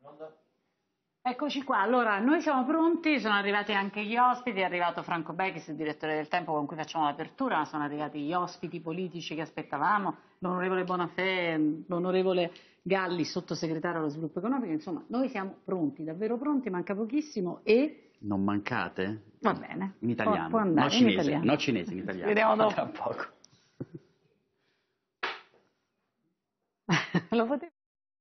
Eccoci qua, allora noi siamo pronti, sono arrivati anche gli ospiti, è arrivato Franco Bechis, il direttore del Tempo con cui facciamo l'apertura, ma sono arrivati gli ospiti politici che aspettavamo, l'onorevole Bonafè, l'onorevole Galli, sottosegretario allo sviluppo economico, insomma noi siamo pronti, davvero pronti, manca pochissimo e... Non mancate? Va bene. In italiano, può andare, no cinese, in italiano. no cinese, in italiano. Vediamo dopo. Tra poco. Lo potete...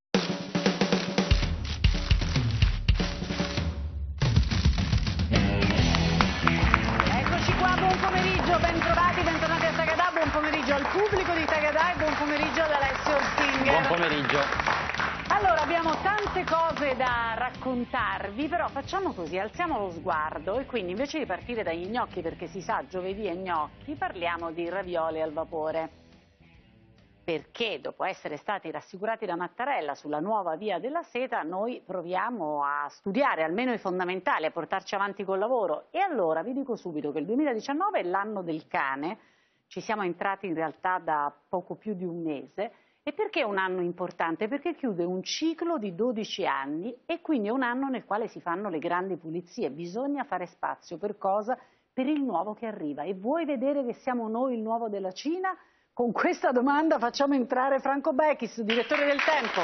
Buon pomeriggio, bentornati a Tagadà, buon pomeriggio al pubblico di Tagadà e buon pomeriggio ad Alessio Orsinger. Buon pomeriggio. Allora, abbiamo tante cose da raccontarvi, però facciamo così, alziamo lo sguardo e quindi invece di partire dagli gnocchi, perché si sa, giovedì è gnocchi, parliamo di ravioli al vapore. Perché dopo essere stati rassicurati da Mattarella sulla nuova via della seta, noi proviamo a studiare almeno i fondamentali, a portarci avanti col lavoro. E allora vi dico subito che il 2019 è l'anno del cane, ci siamo entrati in realtà da poco più di un mese. E perché è un anno importante? Perché chiude un ciclo di 12 anni e quindi è un anno nel quale si fanno le grandi pulizie. Bisogna fare spazio per cosa? Per il nuovo che arriva. E vuoi vedere che siamo noi il nuovo della Cina? Con questa domanda facciamo entrare Franco Bechis, direttore del Tempo.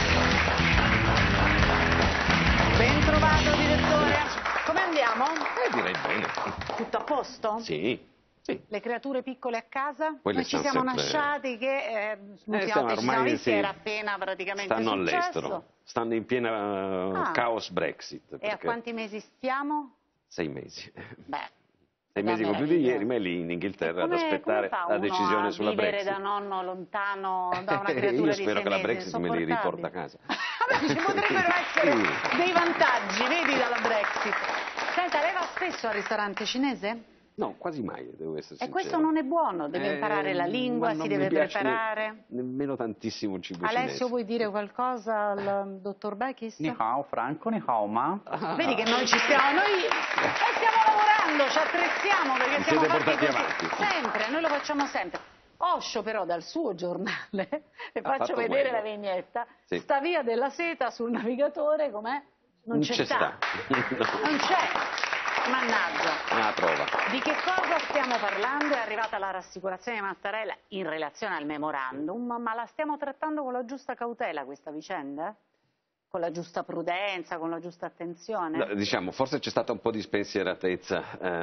Ben trovato, direttore. Come andiamo? Direi bene. Tutto a posto? Sì. Le creature piccole a casa? Quelle Noi ci siamo sempre... lasciati che ormai era appena praticamente stanno successo. all'estero, stanno in piena caos Brexit. E a quanti mesi stiamo? 6 mesi. Beh. 6 mesi compiuti ieri, ma è lì in Inghilterra ad aspettare la decisione sulla Brexit. Vivere da nonno lontano da una creatura Io spero che la Brexit me li riporta a casa. Ci potrebbero essere dei vantaggi, vedi, dalla Brexit. Senta, lei va spesso al ristorante cinese? No, quasi mai, devo essere sincero. E questo non è buono, deve imparare la lingua, si deve preparare. Nemmeno tantissimo il cibo Alessio, cinese. vuoi dire qualcosa al dottor Bechis? Ni hao, Franco, ni hao, ma... Vedi che noi stiamo lavorando, ci attrezziamo perché siamo portati avanti. Sempre, noi lo facciamo sempre. Osho però dal suo giornale, e faccio vedere la vignetta, sta via della seta sul navigatore, com'è? Non c'è sta. Non c'è. Mannaggia. Una prova. Di che cosa stiamo parlando? È arrivata la rassicurazione di Mattarella in relazione al memorandum, ma la stiamo trattando con la giusta cautela questa vicenda? Con la giusta prudenza, con la giusta attenzione? No, diciamo, forse c'è stata un po' di spensieratezza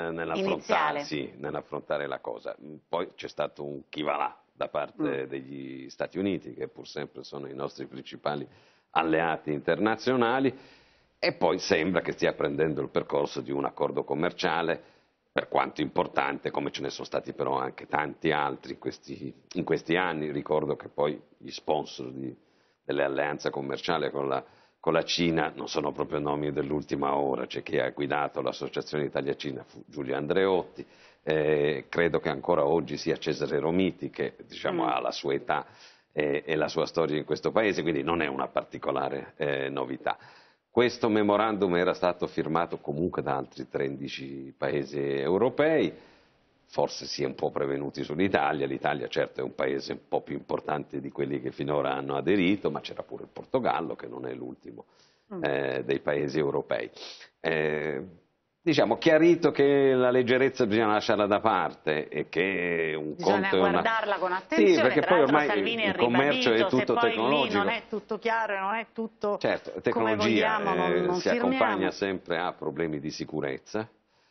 nell'affrontare la cosa. Poi c'è stato un chi va là da parte degli Stati Uniti, che pur sempre sono i nostri principali alleati internazionali. E poi sembra che stia prendendo il percorso di un accordo commerciale, per quanto importante, come ce ne sono stati però anche tanti altri in questi anni. Ricordo che poi gli sponsor dell'alleanza commerciale con la Cina non sono proprio nomi dell'ultima ora. C'è chi ha guidato l'associazione Italia-Cina, fu Giulio Andreotti, credo che ancora oggi sia Cesare Romiti, che diciamo ha la sua età e la sua storia in questo paese, quindi non è una particolare novità. Questo memorandum era stato firmato comunque da altri 13 paesi europei, forse si è un po' prevenuti sull'Italia. L'Italia certo è un paese un po' più importante di quelli che finora hanno aderito, ma c'era pure il Portogallo, che non è l'ultimo dei paesi europei. Diciamo, chiarito che la leggerezza bisogna lasciarla da parte e che un bisogna conto guardarla con attenzione. Sì, perché poi ormai Salvini il commercio è tutto tecnologico. Se poi lì non è tutto chiaro, non è tutto certo, come vogliamo, non si firmiamo. accompagna sempre a problemi di sicurezza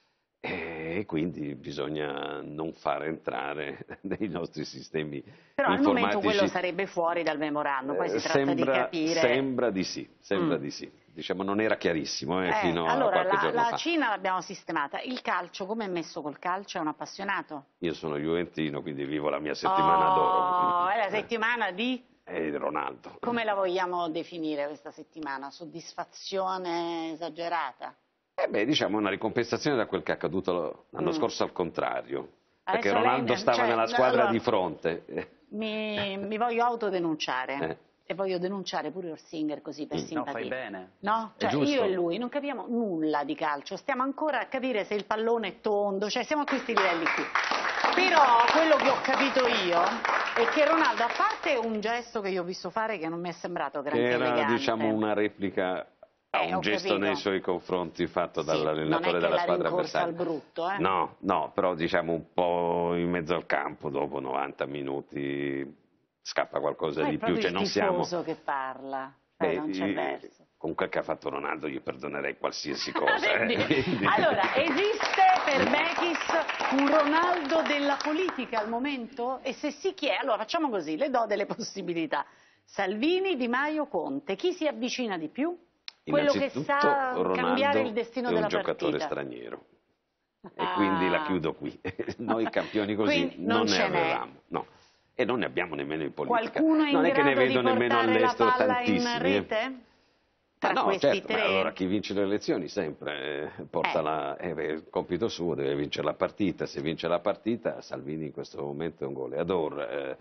e quindi bisogna non far entrare nei nostri sistemi però informatici. Però al momento quello sarebbe fuori dal memorandum, poi si tratta di capire. Sembra di sì. Diciamo, non era chiarissimo fino a qualche giorno fa. La Cina l'abbiamo sistemata. Il calcio, come è messo col calcio? È un appassionato? Io sono juventino, quindi vivo la mia settimana d'oro. È la settimana di? Ronaldo. Come la vogliamo definire questa settimana? Soddisfazione esagerata? Diciamo una ricompensazione da quel che è accaduto l'anno scorso al contrario. Perché Adesso Ronaldo stava nella squadra di fronte. Mi voglio autodenunciare. E voglio denunciare pure Orsinger così per simpatia. No, fai bene. No? Cioè, io e lui non capiamo nulla di calcio, stiamo ancora a capire se il pallone è tondo, cioè siamo a questi livelli qui. Però quello che ho capito io è che Ronaldo, a parte un gesto che io ho visto fare che non mi è sembrato granché elegante. Era diciamo una replica un ho gesto capito. nei suoi confronti fatto Sì, dall'allenatore della squadra non è che l'ha rincorsa avversaria. al brutto, eh? No, no, però diciamo un po' in mezzo al campo, dopo 90 minuti scappa qualcosa Poi è di più. proprio Cioè, il non siamo... tifoso che parla, Beh, non c'è verso. con quel che ha fatto Ronaldo io perdonerei qualsiasi cosa. Vedi? Quindi- Allora, esiste per Bechis un Ronaldo della politica al momento? E se sì, chi è? Allora facciamo così, le do delle possibilità. Salvini, Di Maio, Conte. Chi si avvicina di più? Quello che Innanzitutto, sa Ronaldo cambiare il destino è un della giocatore partita. straniero. E quindi la chiudo qui. Noi campioni così Quindi non non ne ce n'è. avevamo. No. E non ne abbiamo nemmeno in politica. Qualcuno è in Non è che ne grado di vedo nemmeno portare la all'estero palla in tantissimi. rete? Tra No, questi certo, tre? ma allora chi vince le elezioni sempre porta il compito suo, deve vincere la partita. Se vince la partita, Salvini in questo momento è un goleador.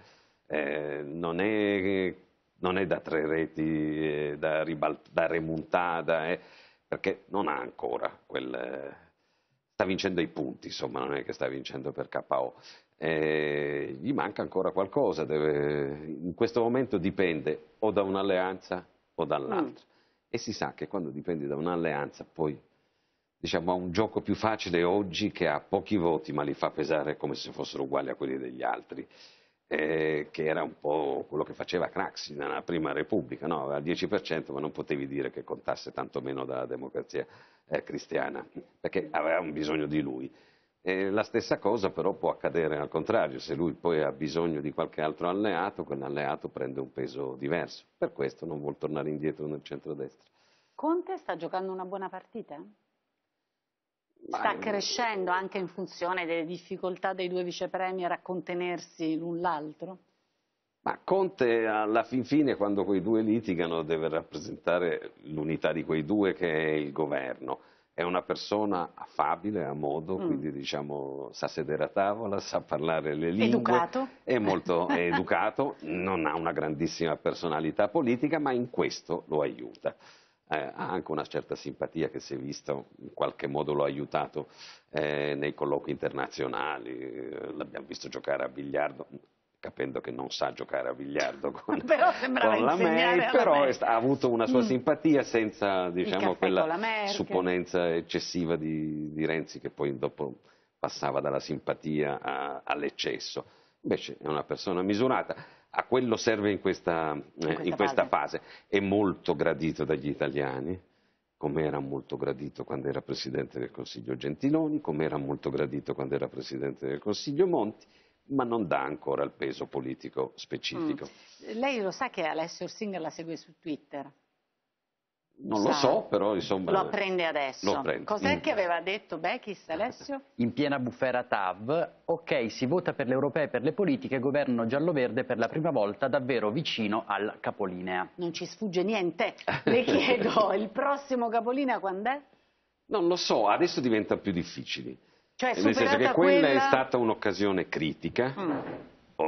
Non è da 3 reti, da remontata, perché non ha ancora sta vincendo i punti, insomma, non è che sta vincendo per KO. Gli manca ancora qualcosa, in questo momento dipende o da un'alleanza o dall'altra. E si sa che quando dipendi da un'alleanza poi diciamo, ha un gioco più facile oggi, che ha pochi voti ma li fa pesare come se fossero uguali a quelli degli altri, che era un po' quello che faceva Craxi nella Prima Repubblica, no? Aveva il 10% ma non potevi dire che contasse tanto meno dalla democrazia cristiana, perché aveva un bisogno di lui. La stessa cosa però può accadere al contrario, se lui poi ha bisogno di qualche altro alleato, quell'alleato prende un peso diverso. Per questo non vuol tornare indietro nel centrodestra. Conte sta giocando una buona partita? Sta crescendo anche in funzione delle difficoltà dei due vice premier a contenersi l'un l'altro? Ma Conte alla fin fine, quando quei due litigano, deve rappresentare l'unità di quei due, che è il governo. È una persona affabile, a modo, quindi diciamo sa sedere a tavola, sa parlare le lingue. Educato. È molto educato, non ha una grandissima personalità politica, ma in questo lo aiuta. Ha anche una certa simpatia che si è visto, in qualche modo lo ha aiutato nei colloqui internazionali, l'abbiamo visto giocare a biliardo, capendo che non sa giocare a biliardo con la May, però ha avuto una sua simpatia senza diciamo, quella supponenza eccessiva di Renzi, che poi dopo passava dalla simpatia all'eccesso. Invece è una persona misurata. A quello serve in questa fase. È molto gradito dagli italiani, come era molto gradito quando era Presidente del Consiglio Gentiloni, come era molto gradito quando era Presidente del Consiglio Monti, ma non dà ancora il peso politico specifico. Lei lo sa che Alessio Orsinger la segue su Twitter? Non lo so, però insomma... Lo apprende adesso. Cos'è che aveva detto Bechis, Alessio? In piena bufera TAV, ok, si vota per le europee, per le politiche, governo giallo-verde per la prima volta davvero vicino al capolinea. Non ci sfugge niente. Le chiedo, il prossimo capolinea quando è? Non lo so, adesso diventa più difficile. Cioè, nel senso che quella è stata un'occasione critica.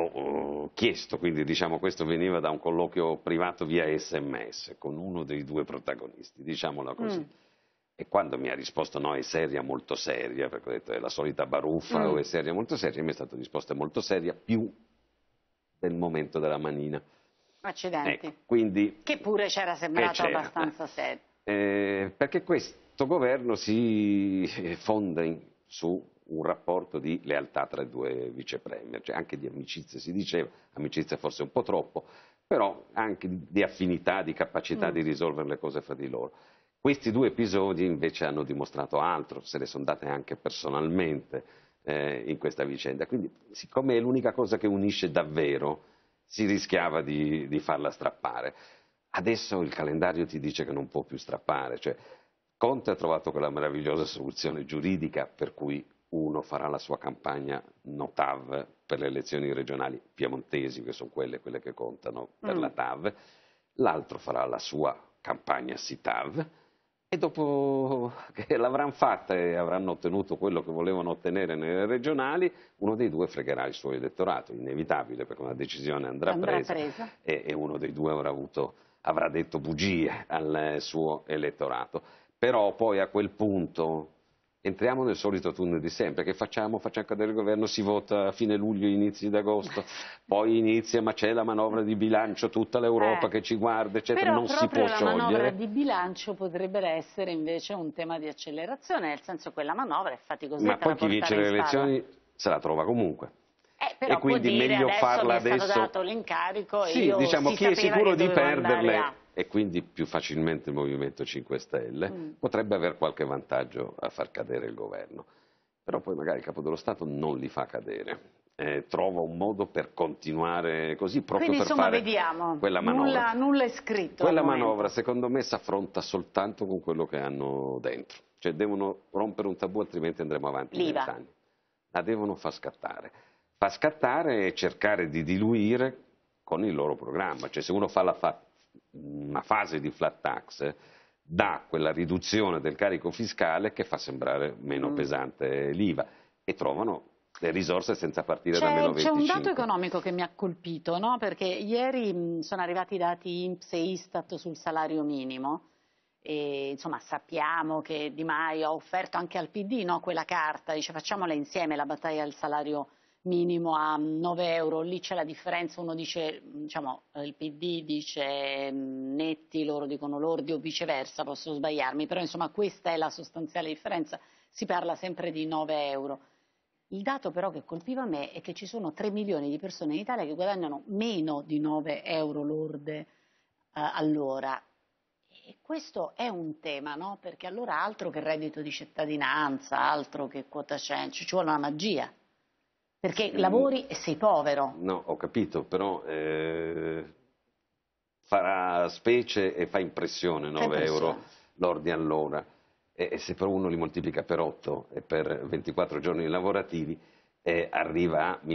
Ho chiesto, quindi diciamo questo veniva da un colloquio privato via SMS con uno dei due protagonisti, diciamola così. E quando mi ha risposto no, è seria, molto seria, perché ho detto è la solita baruffa o è seria, molto seria, mi è stato risposto è molto seria, più del momento della manina. Accidenti. Ecco, quindi, che pure c'era sembrato abbastanza serio. Perché questo governo si fonda su un rapporto di lealtà tra i due vice premier, cioè anche di amicizia si diceva, amicizia forse un po' troppo, però anche di affinità, di capacità di risolvere le cose fra di loro. Questi due episodi invece hanno dimostrato altro, se ne sono date anche personalmente in questa vicenda, quindi siccome è l'unica cosa che unisce davvero, si rischiava di farla strappare. Adesso il calendario ti dice che non può più strappare, cioè Conte ha trovato quella meravigliosa soluzione giuridica per cui uno farà la sua campagna no TAV per le elezioni regionali piemontesi, che sono quelle che contano per la TAV, l'altro farà la sua campagna sì TAV, e dopo che l'avranno fatta e avranno ottenuto quello che volevano ottenere nelle regionali, uno dei due fregherà il suo elettorato, inevitabile, perché una decisione andrà presa. E uno dei due avrà detto bugie al suo elettorato. Però poi a quel punto entriamo nel solito tunnel di sempre. Che facciamo? Facciamo cadere il governo, si vota a fine luglio, inizi d'agosto, poi inizia, ma c'è la manovra di bilancio, tutta l'Europa che ci guarda, eccetera, però non si può proprio la manovra sciogliere. di bilancio potrebbe essere invece un tema di accelerazione, nel senso che quella manovra è faticosetta Ma poi da chi vince portare le in spalla. elezioni se la trova comunque. Però E quindi può dire, meglio adesso farla mi è stato adesso. dato l'incarico e Sì, io diciamo, si chi è sapeva sicuro che di dovevo andare perderle a... e quindi più facilmente il Movimento 5 Stelle potrebbe avere qualche vantaggio a far cadere il governo. Però poi magari il Capo dello Stato non li fa cadere, trova un modo per continuare così, proprio Quindi per insomma fare vediamo, quella manovra. nulla è scritto. Quella al momento. manovra secondo me si affronta soltanto con quello che hanno dentro, cioè devono rompere un tabù altrimenti andremo avanti 20 anni. La devono far scattare e cercare di diluire con il loro programma, cioè se uno fa una fase di flat tax dà quella riduzione del carico fiscale che fa sembrare meno pesante l'IVA e trovano le risorse senza partire da meno 25. C'è un dato economico che mi ha colpito, no? Perché ieri sono arrivati i dati INPS e Istat sul salario minimo e insomma sappiamo che Di Maio ha offerto anche al PD, no, quella carta, dice facciamola insieme la battaglia del salario minimo a 9 euro, lì c'è la differenza, uno dice, diciamo, il PD dice netti, loro dicono lordi o viceversa, posso sbagliarmi, però insomma questa è la sostanziale differenza, si parla sempre di 9 euro. Il dato però che colpiva me è che ci sono 3 milioni di persone in Italia che guadagnano meno di 9 euro lorde all'ora. E questo è un tema, no? Perché allora altro che reddito di cittadinanza, altro che quota 100, ci vuole una magia. Perché lavori e sei povero. No, ho capito, però farà specie e fa impressione 9 euro lordi all'ora. E se però uno li moltiplica per 8 e per 24 giorni lavorativi arriva a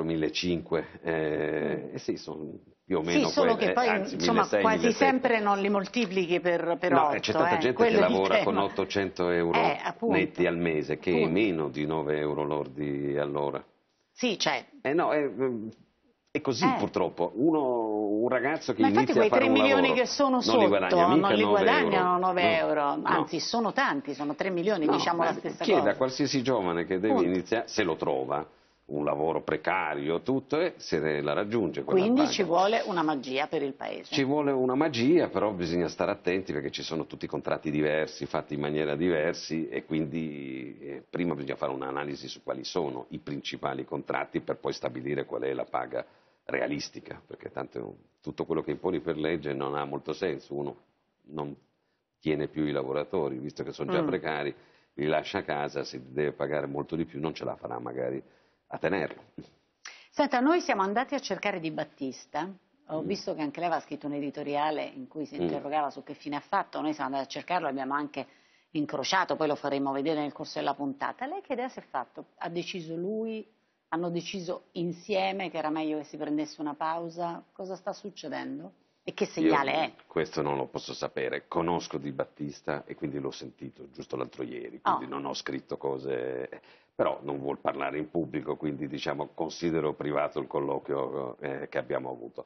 1.400-1.500. Sì, sono più o meno sì, solo che poi anzi, insomma 1.600, quasi 1.700. sempre non li moltiplichi per 8. No, c'è tanta gente che lavora con 800 euro netti al mese, che è meno di 9 euro lordi all'ora. Sì, c'è. No, è così purtroppo. Un ragazzo che ma infatti inizia a fare un lavoro... quei 3 milioni che sono sotto non li guadagnano 9 euro, no. Anzi sono tanti, sono 3 milioni, diciamo la stessa chieda cosa. a qualsiasi giovane che deve iniziare, se lo trova, un lavoro precario, tutto, e se la raggiunge. Quindi ci vuole una magia per il paese. Ci vuole una magia, però bisogna stare attenti perché ci sono tutti contratti diversi, fatti in maniera diversa e quindi prima bisogna fare un'analisi su quali sono i principali contratti per poi stabilire qual è la paga realistica, perché tanto tutto quello che imponi per legge non ha molto senso, uno non tiene più i lavoratori, visto che sono già precari, li lascia a casa, se deve pagare molto di più non ce la farà magari a tenerlo. Senta, noi siamo andati a cercare Di Battista, ho visto che anche lei aveva scritto un editoriale in cui si interrogava su che fine ha fatto, noi siamo andati a cercarlo, abbiamo anche incrociato, poi lo faremo vedere nel corso della puntata. Lei che idea si è fatto? Ha deciso lui? Hanno deciso insieme che era meglio che si prendesse una pausa? Cosa sta succedendo? E che segnale è? Questo non lo posso sapere, conosco Di Battista e quindi l'ho sentito giusto l'altro ieri, quindi non ho scritto cose, però non vuol parlare in pubblico, quindi diciamo considero privato il colloquio che abbiamo avuto.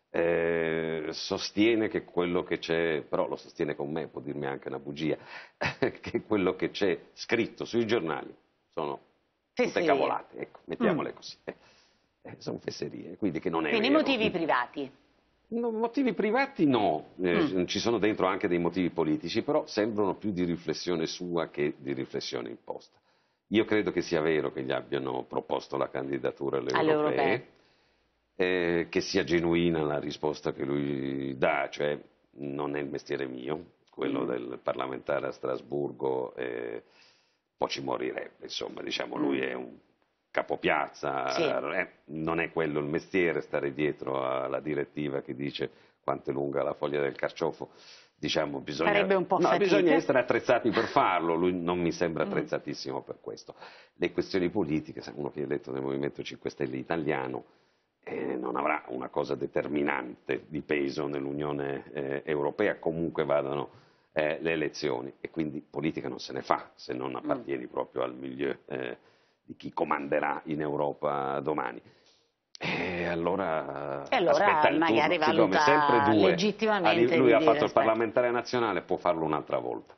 Sostiene che quello che c'è, però lo sostiene con me, può dirmi anche una bugia, che quello che c'è scritto sui giornali sono tutte cavolate, ecco, mettiamole così. Sono fesserie, quindi che non è Quindi vero. motivi privati? No, motivi privati no, ci sono dentro anche dei motivi politici, però sembrano più di riflessione sua che di riflessione imposta. Io credo che sia vero che gli abbiano proposto la candidatura alle europee, che sia genuina la risposta che lui dà, cioè non è il mestiere mio, quello del parlamentare a Strasburgo, poi ci morirebbe, insomma, diciamo, lui è un capopiazza, non è quello il mestiere, stare dietro alla direttiva che dice quanto è lunga la foglia del carciofo, diciamo, bisogna essere attrezzati per farlo, lui non mi sembra attrezzatissimo per questo. Le questioni politiche, uno che è eletto nel Movimento 5 Stelle italiano non avrà una cosa determinante di peso nell'Unione Europea, comunque vadano le elezioni, e quindi politica non se ne fa se non appartieni proprio al milieu di chi comanderà in Europa domani. E allora aspetta il magari turno, valuta sempre due. legittimamente Lui ha fatto il aspetta. parlamentare nazionale, può farlo un'altra volta.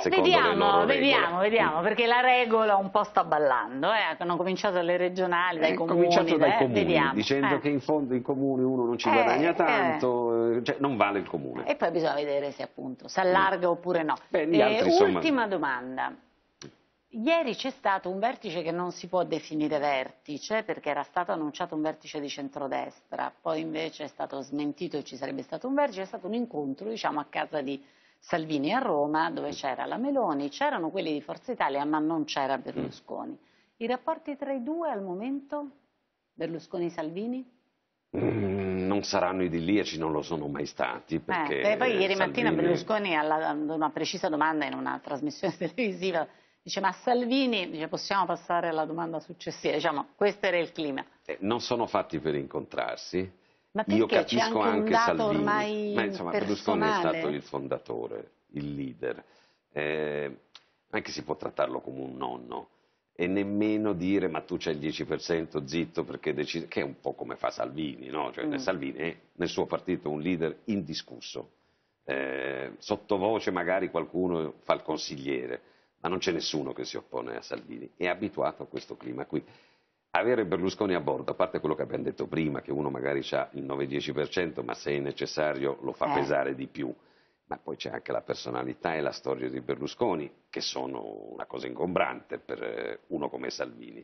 secondo le loro vediamo, perché la regola un po' sta ballando, hanno cominciato alle regionali, dai comuni, cominciato dai comuni, vediamo. dicendo che in fondo in comuni uno non ci guadagna tanto, cioè non vale il comune. E poi bisogna vedere se appunto si allarga oppure no. Gli altri, ultima domanda. Ieri c'è stato un vertice che non si può definire vertice perché era stato annunciato un vertice di centrodestra, poi invece è stato smentito e ci sarebbe stato un vertice, è stato un incontro diciamo a casa di Salvini a Roma dove c'era la Meloni, c'erano quelli di Forza Italia ma non c'era Berlusconi. I rapporti tra i due al momento, Berlusconi-Salvini? Non saranno idilliaci, non lo sono mai stati. Perché poi ieri mattina Salvini... Berlusconi ad una precisa domanda in una trasmissione televisiva dice ma Salvini, dice, possiamo passare alla domanda successiva, diciamo questo era il clima. Non sono fatti per incontrarsi, ma io c'è capisco anche un dato Salvini, ormai ma insomma personale. Berlusconi è stato il fondatore, il leader, anche si può trattarlo come un nonno e nemmeno dire ma tu c'hai il 10% zitto perché decidi, che è un po' come fa Salvini, no? Cioè, Salvini è nel suo partito un leader indiscusso, sottovoce magari qualcuno fa il consigliere, ma non c'è nessuno che si oppone a Salvini, è abituato a questo clima qui. Avere Berlusconi a bordo, a parte quello che abbiamo detto prima, che uno magari ha il 9-10%, ma se è necessario lo fa pesare di più, ma poi c'è anche la personalità e la storia di Berlusconi, che sono una cosa ingombrante per uno come Salvini,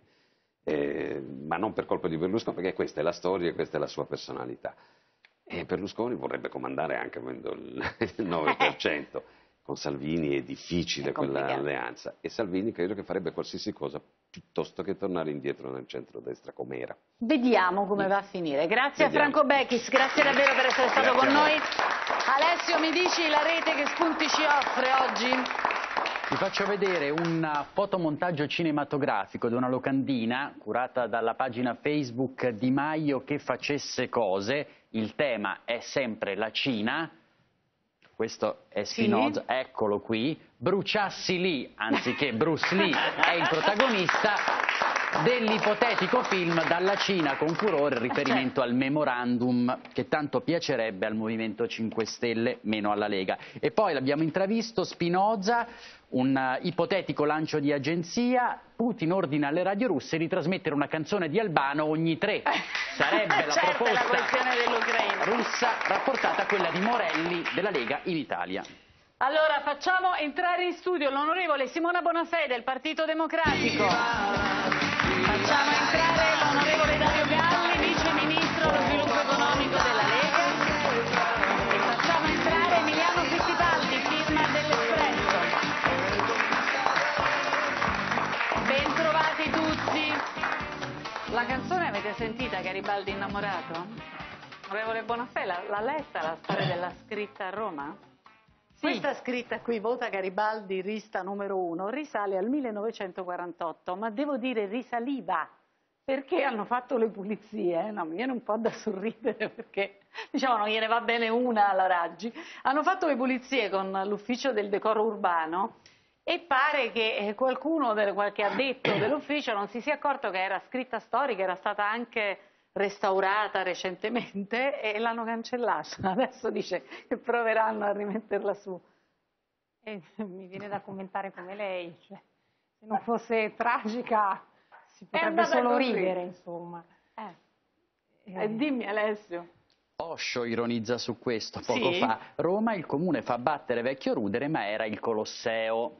ma non per colpa di Berlusconi, perché questa è la storia e questa è la sua personalità. E Berlusconi vorrebbe comandare anche avendo il 9%. Con Salvini è difficile quella alleanza e Salvini credo che farebbe qualsiasi cosa piuttosto che tornare indietro nel centrodestra com'era. Vediamo come va a finire. Grazie a Franco Bechis, grazie davvero per essere stato con noi. Alessio, mi dici la rete che spunti ci offre oggi? Vi faccio vedere un fotomontaggio cinematografico di una locandina curata dalla pagina Facebook Di Maio che facesse cose. Il tema è sempre la Cina. Questo è Spinoza, eccolo qui, Bruciassi Lee, anziché Bruce Lee, è il protagonista dell'ipotetico film Dalla Cina con furore, riferimento al memorandum che tanto piacerebbe al Movimento 5 Stelle, meno alla Lega. E poi l'abbiamo intravisto, Spinoza, un ipotetico lancio di agenzia, Putin ordina alle radio russe di trasmettere una canzone di Albano ogni 3. Sarebbe la proposta russa rapportata a quella di Morelli della Lega in Italia. Allora facciamo entrare in studio l'onorevole Simona Bonafè del Partito Democratico. Facciamo entrare l'onorevole Dario Galli, vice ministro dello sviluppo economico della Lega. E facciamo entrare Emiliano Fittipaldi, firma dell'Espresso. Bentrovati tutti. La canzone avete sentita, Garibaldi innamorato? Onorevole Bonafè, l'ha letta la storia della scritta a Roma? Sì. Questa scritta qui, Vota Garibaldi, rista numero 1, risale al 1948, ma devo dire risaliva, perché hanno fatto le pulizie, no, mi viene un po' da sorridere perché diciamo non gliene va bene una alla Raggi, hanno fatto le pulizie con l'ufficio del decoro urbano e pare che qualcuno, qualche addetto dell'ufficio non si sia accorto che era scritta storica, era stata anche restaurata recentemente e l'hanno cancellata. Adesso dice che proveranno a rimetterla su. Mi viene da commentare come lei, cioè, se non fosse tragica si potrebbe solo ridere, insomma. Dimmi Alessio. Osho ironizza su questo poco fa. Roma, il comune fa battere vecchio rudere, ma era il Colosseo.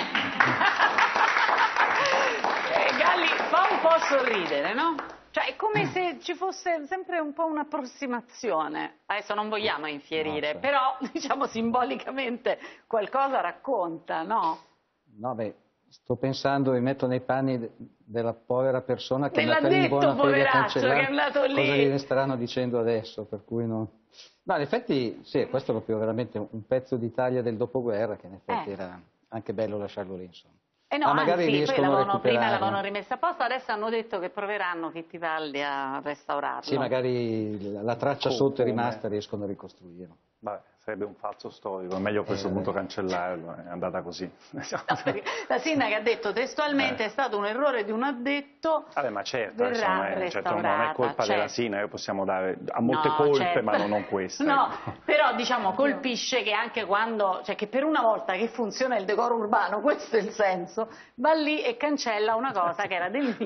Galli fa un po' sorridere, no? Cioè è come se ci fosse sempre un po' un'approssimazione. Adesso non vogliamo infierire, no, però diciamo simbolicamente qualcosa racconta, no? No, beh, sto pensando, mi metto nei panni della povera persona che è andata lì in buona fede a cancellare, che è andato lì. Cosa gli staranno dicendo adesso, per cui no. No, in effetti sì, questo è proprio veramente un pezzo d'Italia del dopoguerra che in effetti era anche bello lasciarlo lì, insomma. No, magari anzi, poi prima l'avevano no? rimessa a posto, adesso hanno detto che proveranno Fittipaldi a restaurarlo. Sì, magari la traccia sotto è rimasta e riescono a ricostruirlo. Vabbè, sarebbe un falso storico, è meglio a questo punto cancellarlo, è andata così. No, la sindaca ha detto testualmente è stato un errore di un addetto. Vabbè, ma certo, verrà non è colpa della sindaca, possiamo dare a molte colpe, certo. ma non questa. No, però diciamo colpisce che anche quando, cioè che per una volta che funziona il decoro urbano, questo è il senso, va lì e cancella una cosa che era del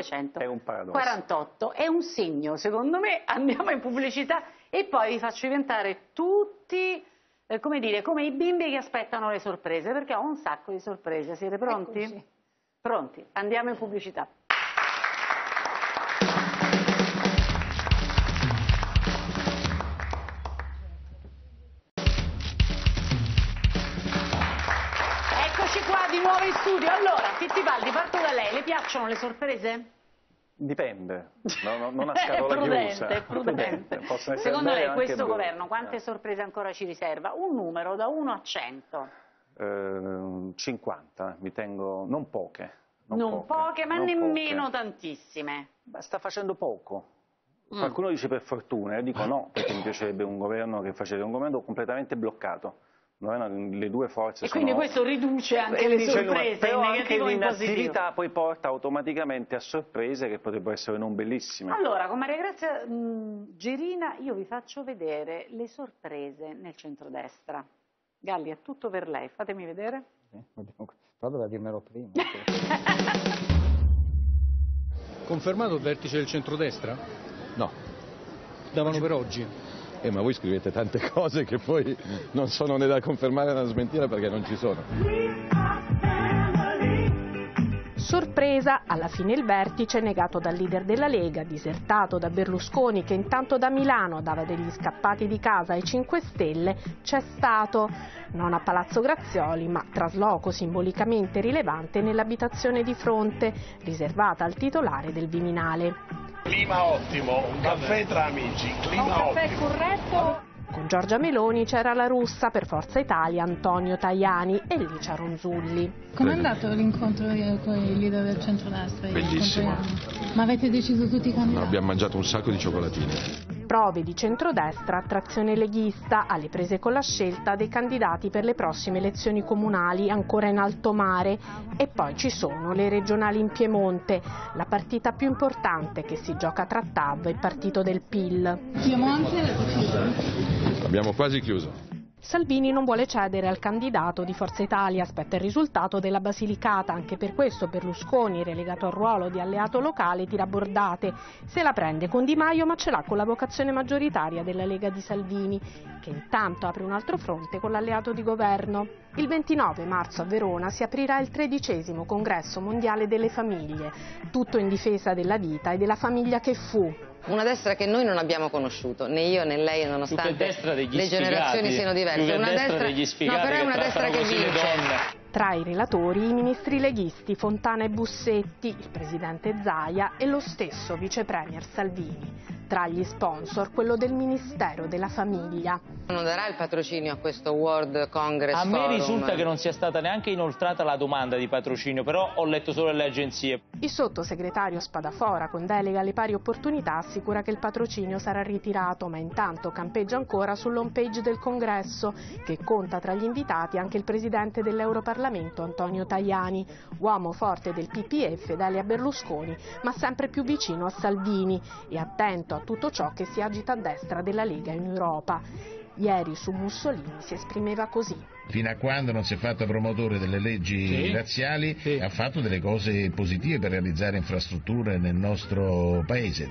1948. È un segno, secondo me. Andiamo in pubblicità e poi vi faccio diventare tutti, come dire, come i bimbi che aspettano le sorprese, perché ho un sacco di sorprese. Siete pronti? Eccoci. Pronti? Andiamo in pubblicità. Eccoci qua di nuovo in studio. Allora, Fittipaldi, parto da lei. Le piacciono le sorprese? Dipende, non a scatola chiusa. È prudente. Possono essere Secondo belle lei anche questo brutte. governo quante sorprese ancora ci riserva? Un numero da 1 a 100. 50, mi tengo, non poche. Non poche, ma non nemmeno poche. tantissime. Beh, sta facendo poco. Qualcuno dice per fortuna, io dico no, perché mi piacerebbe un governo che facesse un governo completamente bloccato. Le due forze E quindi questo riduce anche le sorprese, però in anche negativo e in positivo. l'inattività poi porta automaticamente a sorprese che potrebbero essere non bellissime. Allora, con Maria Grazia Gerina io vi faccio vedere le sorprese nel centrodestra. Galli, è tutto per lei, fatemi vedere. Però doveva dirmelo prima. Confermato il vertice del centrodestra? No. Davano per oggi? Ma voi scrivete tante cose che poi non sono né da confermare né da smentire perché non ci sono. Sorpresa, alla fine il vertice negato dal leader della Lega, disertato da Berlusconi che intanto da Milano dava degli scappati di casa ai 5 Stelle, c'è stato, non a Palazzo Grazioli, ma trasloco simbolicamente rilevante nell'abitazione di fronte, riservata al titolare del Viminale. Clima ottimo, un caffè tra amici, clima ottimo. Corretto? Con Giorgia Meloni c'era la russa per Forza Italia Antonio Tajani e Licia Ronzulli. Com'è andato l'incontro con il leader del centrodestra? Bellissimo. Ma avete deciso tutti i candidati? Abbiamo mangiato un sacco di cioccolatine. Prove di centrodestra, trazione leghista alle prese con la scelta dei candidati per le prossime elezioni comunali ancora in alto mare. E poi ci sono le regionali in Piemonte, la partita più importante che si gioca tra TAV e il partito del PIL. Piemonte l'avete chiuso? Abbiamo quasi chiuso. Salvini non vuole cedere al candidato di Forza Italia, aspetta il risultato della Basilicata, anche per questo Berlusconi, relegato al ruolo di alleato locale, tira bordate. Se la prende con Di Maio, ma ce l'ha con la vocazione maggioritaria della Lega di Salvini, che intanto apre un altro fronte con l'alleato di governo. Il 29 marzo a Verona si aprirà il 13° congresso mondiale delle famiglie, tutto in difesa della vita e della famiglia che fu. Una destra che noi non abbiamo conosciuto, né io né lei, nonostante le generazioni siano diverse. Una destra degli sfigati, no, però è una destra che vince. Tra i relatori i ministri leghisti Fontana e Bussetti, il presidente Zaia e lo stesso vice premier Salvini. Tra gli sponsor quello del Ministero della Famiglia. Non darà il patrocinio a questo World Congress A me Forum. risulta che non sia stata neanche inoltrata la domanda di patrocinio, però ho letto solo le agenzie. Il sottosegretario Spadafora, con delega alle pari opportunità, assicura che il patrocinio sarà ritirato, ma intanto campeggia ancora sull'home page del congresso, che conta tra gli invitati anche il presidente dell'Europarlamento Antonio Tajani, uomo forte del PPE fedele a Berlusconi, ma sempre più vicino a Salvini e attento a tutto ciò che si agita a destra della Lega in Europa. Ieri su Mussolini si esprimeva così. Fino a quando non si è fatto promotore delle leggi razziali, ha fatto delle cose positive per realizzare infrastrutture nel nostro paese.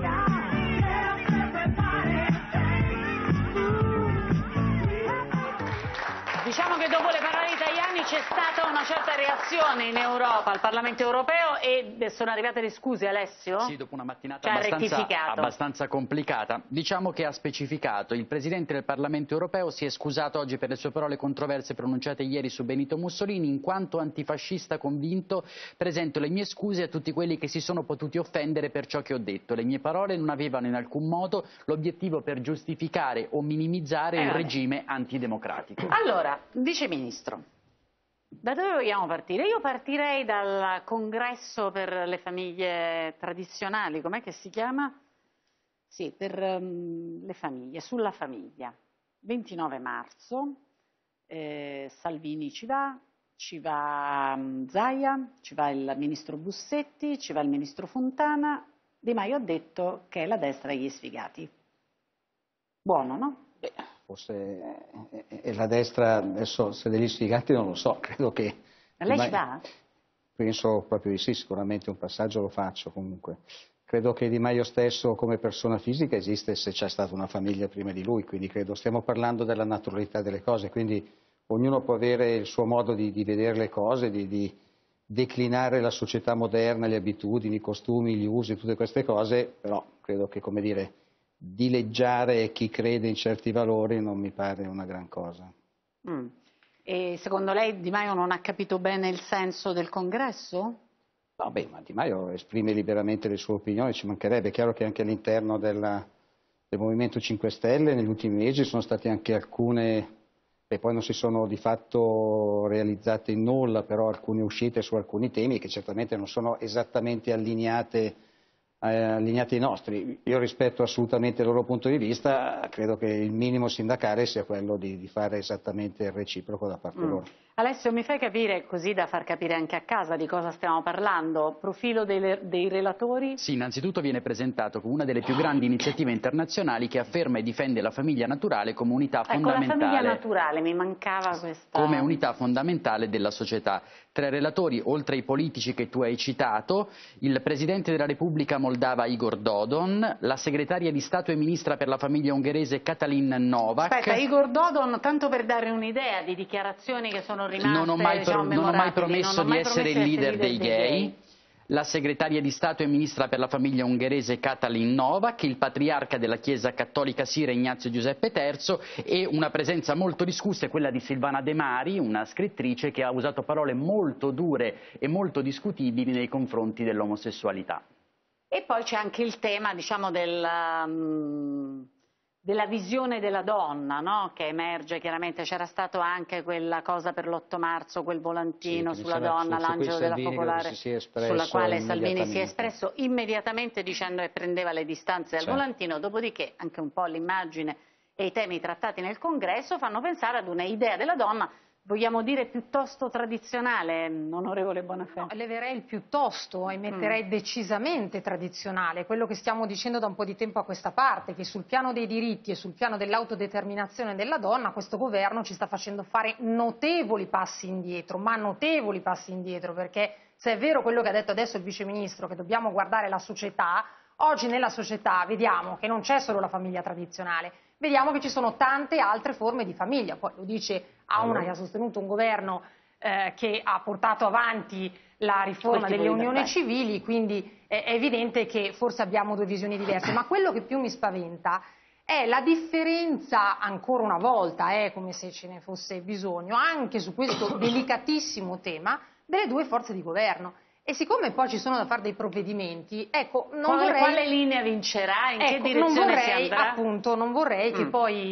Diciamo che dopo le parole di Tajani c'è stata una certa reazione in Europa, al Parlamento europeo, e sono arrivate le scuse, Alessio? Sì, dopo una mattinata Cioè, abbastanza complicata. Diciamo che ha specificato: il Presidente del Parlamento europeo si è scusato oggi per le sue parole controverse pronunciate ieri su Benito Mussolini. In quanto antifascista convinto, presento le mie scuse a tutti quelli che si sono potuti offendere per ciò che ho detto. Le mie parole non avevano in alcun modo l'obiettivo per giustificare o minimizzare un regime antidemocratico. Allora, Vice Ministro, da dove vogliamo partire? Io partirei dal congresso per le famiglie tradizionali, com'è che si chiama? Sì, per le famiglie, sulla famiglia. 29 marzo, Salvini ci va Zaia, ci va il ministro Bussetti, ci va il ministro Fontana. Di Maio ha detto che è la destra degli sfigati. Buono, no? Beh, forse è la destra, adesso se degli sfigati non lo so, credo che... Ma lei ci va? Penso proprio di sì, sicuramente un passaggio lo faccio comunque. Credo che Di Maio stesso come persona fisica esiste se c'è stata una famiglia prima di lui, quindi credo stiamo parlando della naturalità delle cose, quindi ognuno può avere il suo modo di vedere le cose, di declinare la società moderna, le abitudini, i costumi, gli usi, tutte queste cose, però credo che, come dire, dileggiare chi crede in certi valori non mi pare una gran cosa. E secondo lei Di Maio non ha capito bene il senso del congresso? No, beh, ma Di Maio esprime liberamente le sue opinioni, ci mancherebbe. È chiaro che anche all'interno del Movimento 5 Stelle negli ultimi mesi sono state anche alcune, e poi non si sono di fatto realizzate in nulla, però alcune uscite su alcuni temi che certamente non sono esattamente allineati ai nostri. Io rispetto assolutamente il loro punto di vista, credo che il minimo sindacale sia quello di fare esattamente il reciproco da parte loro. Alessio, mi fai capire, così da far capire anche a casa di cosa stiamo parlando, profilo dei relatori? Sì, innanzitutto viene presentato come una delle più grandi iniziative internazionali che afferma e difende la famiglia naturale come unità fondamentale. Ecco, la famiglia naturale, mi mancava questa... Come unità fondamentale della società. Tra i relatori, oltre ai politici che tu hai citato, il Presidente della Repubblica moldava Igor Dodon, la segretaria di Stato e ministra per la famiglia ungherese Katalin Novak. Aspetta, Igor Dodon, tanto per dare un'idea di dichiarazioni che sono rimaste, non ho mai promesso di essere il leader dei gay. La segretaria di Stato e ministra per la famiglia ungherese Katalin Novak, il patriarca della Chiesa Cattolica Sira Ignazio Giuseppe III e una presenza molto discussa è quella di Silvana De Mari, una scrittrice che ha usato parole molto dure e molto discutibili nei confronti dell'omosessualità. E poi c'è anche il tema, diciamo, della visione della donna, no? Che emerge chiaramente. C'era stato anche quella cosa per l'8 marzo, quel volantino sulla donna, l'angelo della Popolare, sulla quale Salvini si è espresso immediatamente dicendo che prendeva le distanze dal volantino, dopodiché anche un po' l'immagine e i temi trattati nel congresso fanno pensare ad una idea della donna, vogliamo dire piuttosto tradizionale, onorevole Bonafè? No, leverei il piuttosto e metterei decisamente tradizionale, quello che stiamo dicendo da un po' di tempo a questa parte, che sul piano dei diritti e sul piano dell'autodeterminazione della donna questo governo ci sta facendo fare notevoli passi indietro, ma notevoli passi indietro, perché se è vero quello che ha detto adesso il Vice Ministro, che dobbiamo guardare la società, oggi nella società vediamo che non c'è solo la famiglia tradizionale, vediamo che ci sono tante altre forme di famiglia, poi lo dice Auna che ha sostenuto un governo che ha portato avanti la riforma delle unioni civili, quindi è evidente che forse abbiamo due visioni diverse, ma quello che più mi spaventa è la differenza, ancora una volta, come se ce ne fosse bisogno, anche su questo delicatissimo tema, delle due forze di governo. E siccome poi ci sono da fare dei provvedimenti, ecco, quale linea vincerà? In che direzione si andrà? Appunto, non vorrei che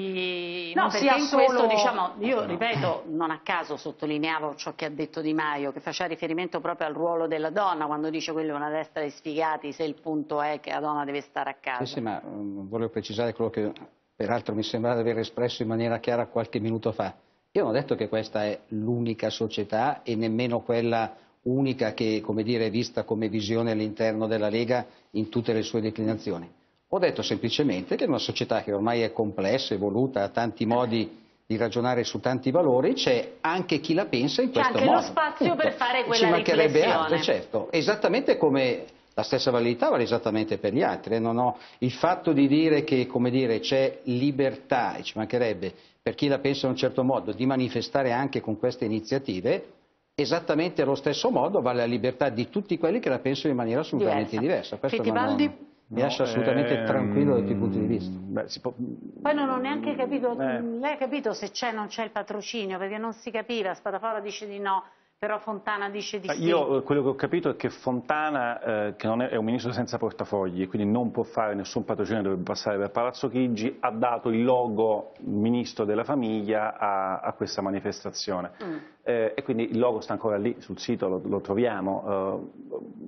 poi non sia solo... Questo, diciamo, io no. ripeto, non a caso sottolineavo ciò che ha detto Di Maio, che faceva riferimento proprio al ruolo della donna, quando dice quello è una destra di sfigati, se il punto è che la donna deve stare a casa. Sì, ma volevo precisare quello che peraltro mi sembra di aver espresso in maniera chiara qualche minuto fa. Io non ho detto che questa è l'unica società e nemmeno quella unica che, come dire, è vista come visione all'interno della Lega in tutte le sue declinazioni. Ho detto semplicemente che è una società che ormai è complessa, evoluta, ha tanti modi di ragionare su tanti valori, c'è anche chi la pensa in questo modo. C'è anche lo spazio per fare quella riflessione. Ci mancherebbe altro, certo. Esattamente come la stessa validità vale esattamente per gli altri. Il fatto di dire che, come dire, c'è libertà, e ci mancherebbe, per chi la pensa in un certo modo, di manifestare anche con queste iniziative, esattamente allo stesso modo vale la libertà di tutti quelli che la pensano in maniera assolutamente diversa. Questo mi lascia assolutamente tranquillo da tutti i punti di vista. Poi non ho neanche capito, lei ha capito se c'è o non c'è il patrocinio, perché non si capiva, Spadafora dice di no, però Fontana dice di sì. Io quello che ho capito è che Fontana, che non è un ministro senza portafogli e quindi non può fare nessun patrocinio, dovrebbe passare per Palazzo Chigi, ha dato il logo ministro della famiglia a questa manifestazione. E quindi il logo sta ancora lì sul sito, lo troviamo.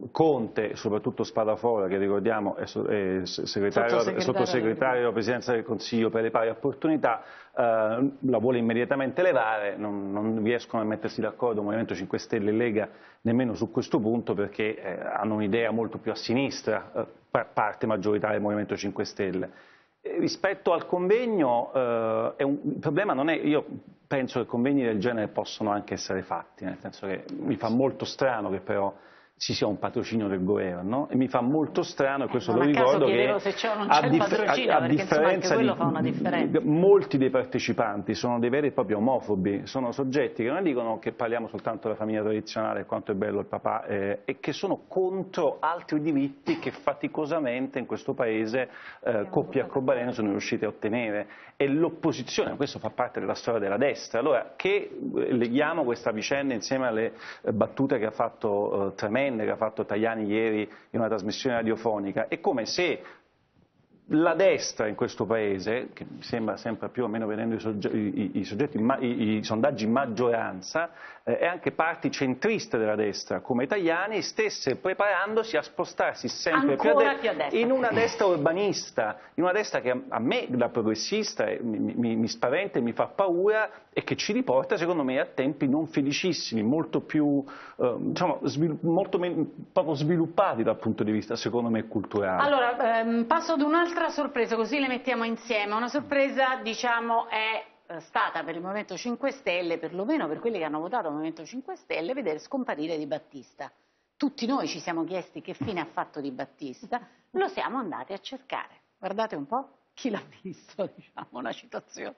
Conte, soprattutto Spadafora, che ricordiamo è sottosegretario della Presidenza del Consiglio per le pari opportunità, la vuole immediatamente levare, non riescono a mettersi d'accordo Movimento 5 Stelle e Lega nemmeno su questo punto, perché hanno un'idea molto più a sinistra, parte maggioritaria del Movimento 5 Stelle. Rispetto al convegno, il problema non è, io penso che convegni del genere possono anche essere fatti, nel senso che mi fa molto strano che però ci sia un patrocinio del governo, e mi fa molto strano, e questo lo ricordo, che a differenza di molti dei partecipanti sono dei veri e propri omofobi, sono soggetti che non dicono che parliamo soltanto della famiglia tradizionale, quanto è bello il papà, e che sono contro altri diritti che faticosamente in questo paese coppie arcobaleno sono riusciti a ottenere, e l'opposizione, questo fa parte della storia della destra. Allora, che leghiamo questa vicenda insieme alle battute che ha fatto tremende, che ha fatto Tajani ieri in una trasmissione radiofonica, è come se la destra in questo paese, che mi sembra sempre più o meno, vedendo i sondaggi in maggioranza, e anche parti centriste della destra come Tajani, stesse preparandosi a spostarsi sempre più a destra, in una destra urbanista, in una destra che a me, da progressista, mi spaventa e mi fa paura, e che ci riporta secondo me a tempi non felicissimi, molto più diciamo, molto poco sviluppati dal punto di vista secondo me culturale. Allora, passo ad un'altra sorpresa, così le mettiamo insieme. Una sorpresa, diciamo, è stata per il Movimento 5 Stelle, perlomeno per quelli che hanno votato il Movimento 5 Stelle, vedere scomparire Di Battista. Tutti noi ci siamo chiesti che fine ha fatto Di Battista, lo siamo andati a cercare. Guardate un po' chi l'ha visto, diciamo, una citazione.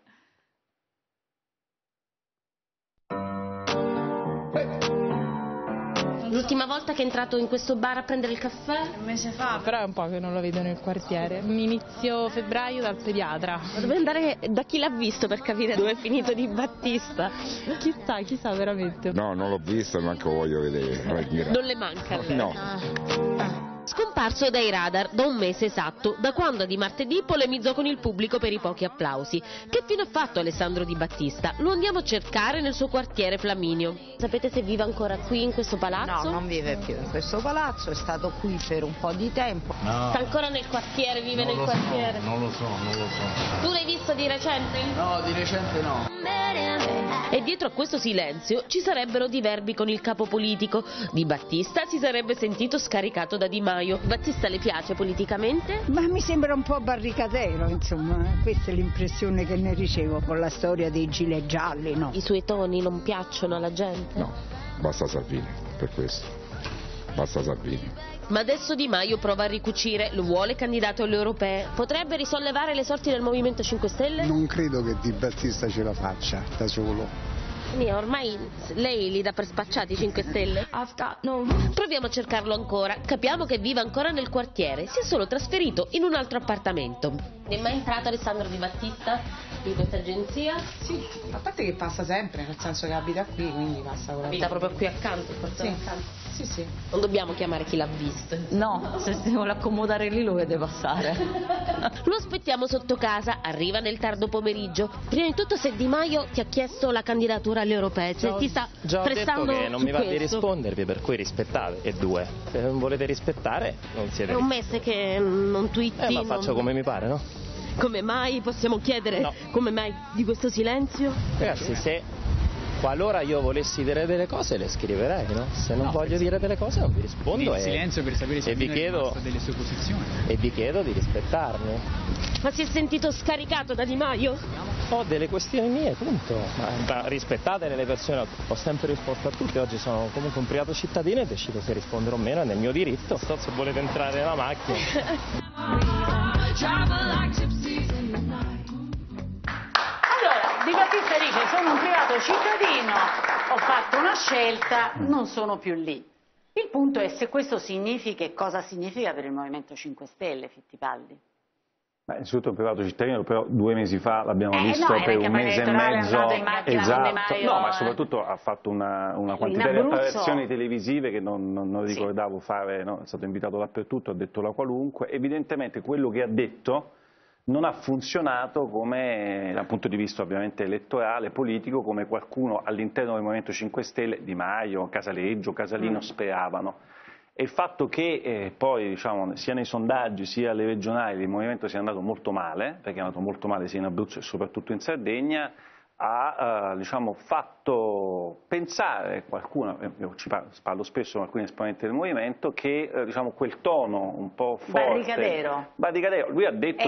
L'ultima volta che è entrato in questo bar a prendere il caffè? Un mese fa, però è un po' che non lo vedo nel quartiere. Inizio febbraio dal pediatra. Dove andare da chi l'ha visto per capire dove è finito Di Battista? Chissà veramente. No, non l'ho visto, manco voglio vedere. Non le manca? No. Scomparso dai radar da un mese esatto, da quando di martedì polemizzò con il pubblico per i pochi applausi. Che fine ha fatto Alessandro Di Battista? Lo andiamo a cercare nel suo quartiere Flaminio. Sapete se vive ancora qui in questo palazzo? No, non vive più in questo palazzo, è stato qui per un po' di tempo. No. Sta ancora nel quartiere, vive nel quartiere? Non lo so. Tu l'hai visto di recente? No, di recente no. E dietro a questo silenzio ci sarebbero diverbi con il capo politico. Di Battista si sarebbe sentito scaricato da Di Maio. Battista le piace politicamente? Ma mi sembra un po' barricatero, insomma, questa è l'impressione che ne ricevo con la storia dei gilet gialli, no? I suoi toni non piacciono alla gente? No, basta Salvini, per questo. Basta Salvini. Ma adesso Di Maio prova a ricucire, lo vuole candidato alle europee. Potrebbe risollevare le sorti del Movimento 5 Stelle? Non credo che Di Battista ce la faccia da solo. Ormai lei li dà per spacciati 5 Stelle? Proviamo a cercarlo ancora. Capiamo che vive ancora nel quartiere. Si è solo trasferito in un altro appartamento. È mai entrato Alessandro Di Battista in questa agenzia? Sì, a parte che passa sempre, nel senso che abita qui, quindi passa con la... Abita proprio qui accanto, sì. Accanto. Sì. Non dobbiamo chiamare chi l'ha visto. No, se si vuole accomodare lì lo vede passare. Lo aspettiamo sotto casa, arriva nel tardo pomeriggio. Prima di tutto, se Di Maio ti ha chiesto la candidatura alle europee, se ti sta prestando detto che non mi va di questo. rispondervi, per cui rispettate. E due, se non volete rispettare, non siete... È un mese che non twitti. Ma faccio come mi pare, no? Come mai? Possiamo chiedere come mai di questo silenzio? Ragazzi, se qualora io volessi dire delle cose le scriverei, no? Se non voglio dire delle cose non vi rispondo. Il silenzio per sapere se vi chiedo delle sue posizioni. E vi chiedo di rispettarmi. Ma si è sentito scaricato da Di Maio? Ho delle questioni mie, punto. Ma rispettate le persone, ho sempre risposto a tutti, oggi sono comunque un privato cittadino e decido se rispondere o meno, è nel mio diritto. Se volete entrare nella macchina. Di Battista dice: sono un privato cittadino, ho fatto una scelta, non sono più lì. Il punto è se questo significa e cosa significa per il Movimento 5 Stelle, Fittipaldi. Innanzitutto un privato cittadino, però 2 mesi fa l'abbiamo visto per un mese e mezzo. Esatto. No, ma soprattutto ha fatto una quantità di apparizioni televisive che non ricordavo fare, no? È stato invitato dappertutto, ha detto la qualunque. Evidentemente quello che ha detto non ha funzionato come, dal punto di vista ovviamente elettorale, politico, come qualcuno all'interno del Movimento 5 Stelle, Di Maio, Casaleggio, Casalino, speravano. E il fatto che poi, diciamo, sia nei sondaggi sia alle regionali il movimento sia andato molto male, perché è andato molto male sia in Abruzzo e soprattutto in Sardegna, ha diciamo, fatto pensare qualcuno, io parlo spesso con alcuni esponenti del movimento, che diciamo, quel tono un po' forte, barricadero, lui ha detto,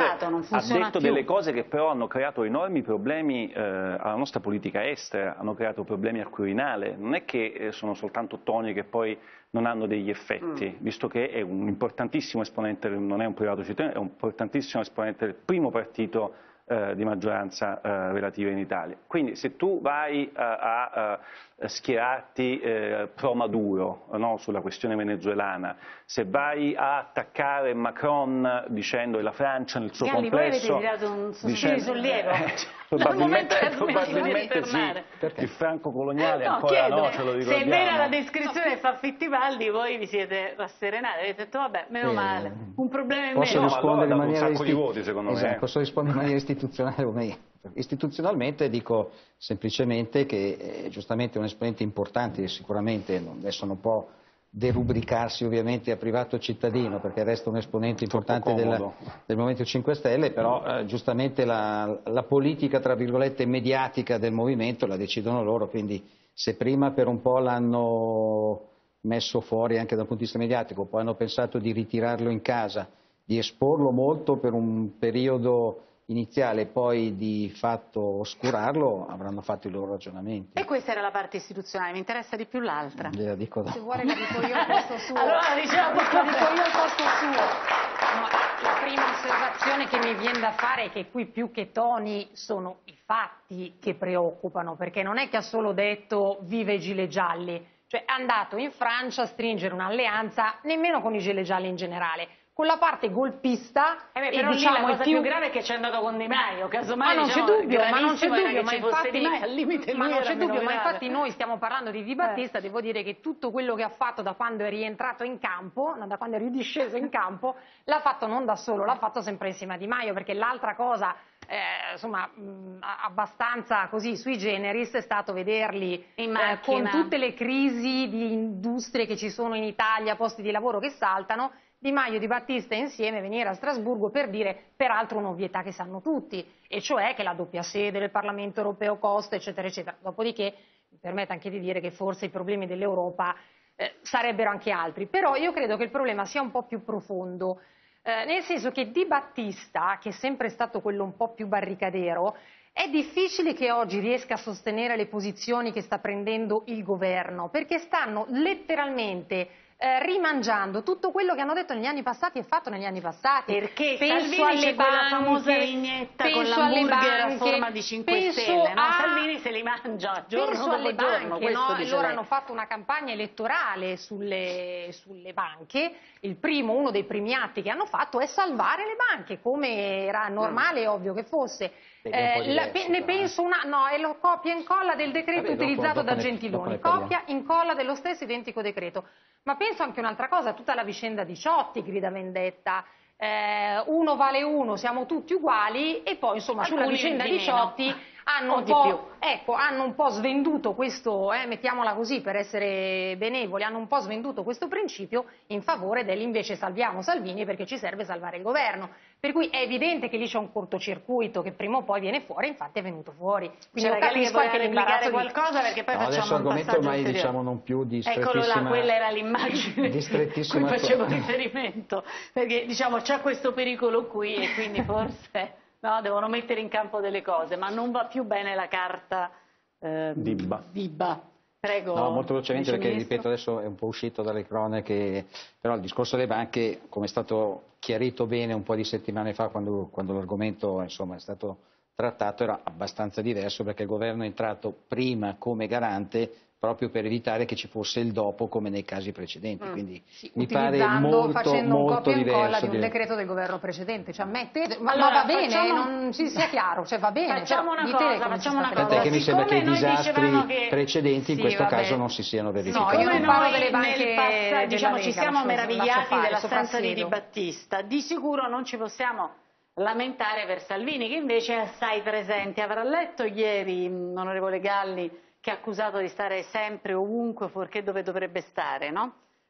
delle cose che però hanno creato enormi problemi alla nostra politica estera, hanno creato problemi al Quirinale, non è che sono soltanto toni che poi non hanno degli effetti, visto che è un importantissimo esponente, non è un privato cittadino, è un importantissimo esponente del primo partito di maggioranza relativa in Italia. Quindi se tu vai a schierarti pro Maduro, no, sulla questione venezuelana, se vai a attaccare Macron dicendo e la Francia nel suo complesso, voi avete tirato un sospiro di sollievo. Probabilmente sì, perché il franco coloniale ancora no, ce lo ricordiamo. Se è vera la descrizione che fa Fittipaldi, voi vi siete rasserenati, avete detto vabbè, meno male, un problema in meno. Posso rispondere in maniera un sacco di voti, secondo me. Posso rispondere in maniera istituzionale o meglio. Istituzionalmente dico semplicemente che giustamente un esponente importante, sicuramente adesso non può derubricarsi ovviamente a privato cittadino perché resta un esponente importante del Movimento 5 Stelle, però giustamente la politica tra virgolette mediatica del movimento la decidono loro, quindi se prima per un po' l'hanno messo fuori anche dal punto di vista mediatico, poi hanno pensato di ritirarlo in casa, di esporlo molto per un periodo iniziale e poi di fatto oscurarlo, avranno fatto i loro ragionamenti. E questa era la parte istituzionale, mi interessa di più l'altra. Gliela dico Se vuole la dico io al posto suo. Allora diciamo, la dico io al posto suo. No, la prima osservazione che mi viene da fare è che qui più che toni sono i fatti che preoccupano, perché non è che ha solo detto viva i gilet gialli, cioè è andato in Francia a stringere un'alleanza nemmeno con i gilet gialli in generale, con la parte golpista e però diciamo la cosa più grave è che c'è andato con Di Maio, casomai non c'è dubbio, ma non c'è dubbio, ma infatti noi stiamo parlando di Di Battista, devo dire che tutto quello che ha fatto da quando è rientrato in campo, da quando è ridisceso in campo, l'ha fatto non da solo, l'ha fatto sempre insieme a Di Maio, perché l'altra cosa insomma abbastanza così sui generis è stato vederli con tutte le crisi di industrie che ci sono in Italia, posti di lavoro che saltano, Di Maio e Di Battista insieme venire a Strasburgo per dire peraltro un'ovvietà che sanno tutti, e cioè che la doppia sede del Parlamento europeo costa eccetera eccetera. Dopodiché mi permette anche di dire che forse i problemi dell'Europa sarebbero anche altri, però io credo che il problema sia un po' più profondo, nel senso che Di Battista, che è sempre stato quello un po' più barricadero, è difficile che oggi riesca a sostenere le posizioni che sta prendendo il governo, perché stanno letteralmente rimangiando tutto quello che hanno detto negli anni passati e fatto negli anni passati. Perché Salvini c'è quella famosa vignetta con l'hamburger a forma di 5 Stelle, no? Salvini se li mangia giorno dopo giorno. E loro hanno fatto una campagna elettorale sulle banche, uno dei primi atti che hanno fatto è salvare le banche, come era normale e ovvio che fosse. Ne penso è lo copia e incolla del decreto utilizzato da Gentiloni, copia e incolla dello stesso identico decreto. Ma penso anche un'altra cosa, tutta la vicenda di Ciotti, grida vendetta, uno vale uno, siamo tutti uguali, e poi insomma sulla vicenda di Ciotti hanno un po' svenduto questo, mettiamola così per essere benevoli, hanno un po' svenduto questo principio in favore dell'invece salviamo Salvini perché ci serve salvare il governo. Per cui è evidente che lì c'è un cortocircuito che prima o poi viene fuori, infatti è venuto fuori. Quindi non capisco anche l'imbarazzo qualcosa perché poi facciamo un passaggio ormai diciamo non più di strettissima. Eccolo là, quella era l'immagine cui facevo riferimento, perché diciamo c'è questo pericolo qui e quindi forse devono mettere in campo delle cose, ma non va più bene la carta Dibba. Prego. No, molto velocemente perché ripeto adesso è un po' uscito dalle cronache, però il discorso delle banche, come è stato chiarito bene un po' di settimane fa quando l'argomento insomma è stato trattato, era abbastanza diverso perché il governo è entrato prima come garante proprio per evitare che ci fosse il dopo come nei casi precedenti, quindi mi pare facendo un copia e incolla di un diverso. decreto del governo precedente, cioè ma va bene, non ci sia chiaro, cioè va bene, facciamo una cosa, perché mi sembra che i disastri precedenti in questo caso non si siano verificati. No, io non parlo delle banche diciamo ci siamo meravigliati dell'assenza di Di Battista, di sicuro non ci possiamo lamentare per Salvini che invece è assai presente. Avrà letto ieri onorevole Galli che ha accusato di stare sempre ovunque fuorché dove dovrebbe stare, no?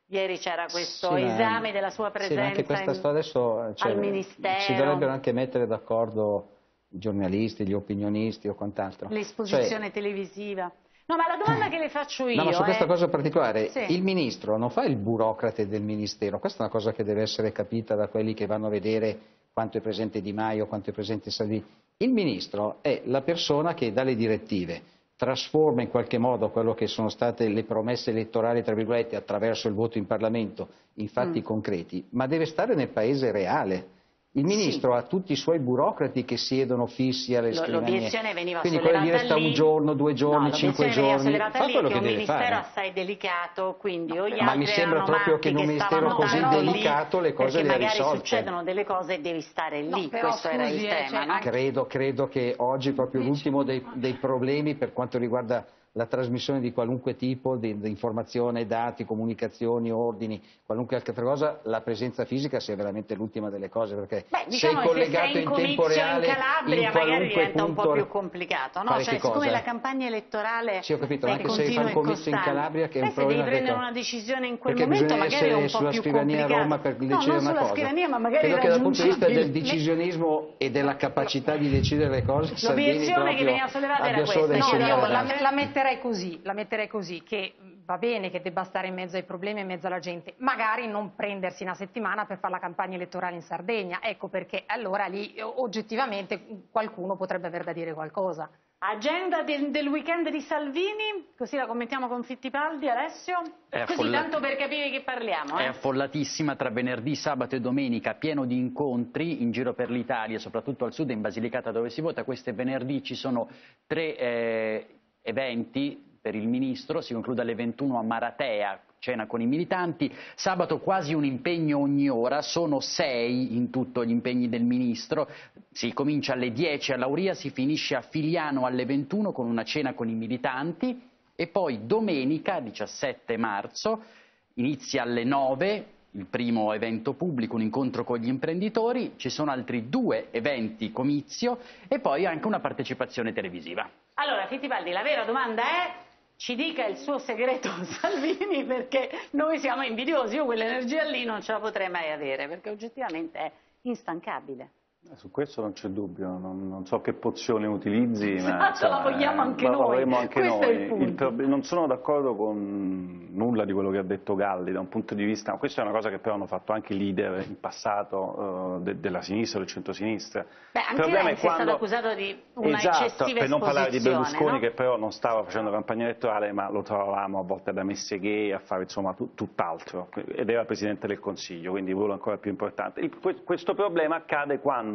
Ieri c'era questo esame della sua presenza anche questa storia adesso, al Ministero. Si dovrebbero anche mettere d'accordo i giornalisti, gli opinionisti o quant'altro. L'esposizione televisiva. No, ma la domanda che le faccio io ma su questa cosa particolare, sì. Il ministro non fa il burocrate del ministero, questa è una cosa che deve essere capita da quelli che vanno a vedere quanto è presente Di Maio, quanto è presente Salvini. Il ministro è la persona che dà le direttive, trasforma in qualche modo quello che sono state le promesse elettorali, tra virgolette, attraverso il voto in Parlamento, in fatti concreti, ma deve stare nel paese reale. Il ministro ha tutti i suoi burocrati che siedono fissi alle scrivanie. L'obiezione veniva quindi sollevata quello di resta un giorno, 2 giorni, 5 giorni, fa quello che deve fare. È un ministero assai delicato, quindi o gli ma mi sembra proprio che in un ministero così delicato le cose le ha risolte. Magari succedono delle cose e devi stare lì, questo era il tema. No? Credo che oggi proprio l'ultimo dei problemi per quanto riguarda la trasmissione di qualunque tipo di informazione, dati, comunicazioni, ordini, qualunque altra cosa, la presenza fisica sia veramente l'ultima delle cose, perché diciamo sei collegato in tempo reale in Calabria in qualunque magari diventa punto, un po' più complicato, no? Cioè, siccome la campagna elettorale sì, ho capito, anche se fai un comizio in Calabria che è un problema, devi prendere una decisione in quel perché momento magari è un po' sulla più scrivania complicato. A Roma per decidere una cosa. Scrivania, ma magari credo che dal punto di vista del decisionismo e della capacità di decidere le cose, l'obiezione che veniva sollevata era questa. La metterei così, che va bene che debba stare in mezzo ai problemi, in mezzo alla gente, magari non prendersi una settimana per fare la campagna elettorale in Sardegna, ecco perché allora lì oggettivamente qualcuno potrebbe aver da dire qualcosa. Agenda del weekend di Salvini, così la commentiamo con Fittipaldi. Alessio? Così tanto per capire che parliamo. È affollatissima tra venerdì, sabato e domenica, pieno di incontri in giro per l'Italia, soprattutto al sud e in Basilicata dove si vota. Questo venerdì ci sono 3 eventi per il ministro, si conclude alle 21 a Maratea, cena con i militanti, sabato quasi un impegno ogni ora, sono 6 in tutto gli impegni del ministro, si comincia alle 10 a Lauria, si finisce a Figliano alle 21 con una cena con i militanti e poi domenica 17 marzo inizia alle 9 il primo evento pubblico, un incontro con gli imprenditori, ci sono altri 2 eventi comizio e poi anche una partecipazione televisiva. Allora Fittipaldi, la vera domanda è: ci dica il suo segreto Salvini, perché noi siamo invidiosi, io quell'energia lì non ce la potrei mai avere, perché oggettivamente è instancabile. Su questo non c'è dubbio, non so che pozione utilizzi, ma ce la vogliamo anche noi, anche questo noi. È il punto. Non sono d'accordo con nulla di quello che ha detto Galli da un punto di vista, questa è una cosa che però hanno fatto anche i leader in passato della sinistra o del centrosinistra. Anche Renzi è stato accusato di una eccessiva esposizione. Per non parlare di Berlusconi, no? Che però non stava facendo campagna elettorale, ma lo trovavamo a volte da messe gay, a fare insomma tutt'altro, ed era Presidente del Consiglio, quindi il ruolo ancora più importante. Questo problema accade quando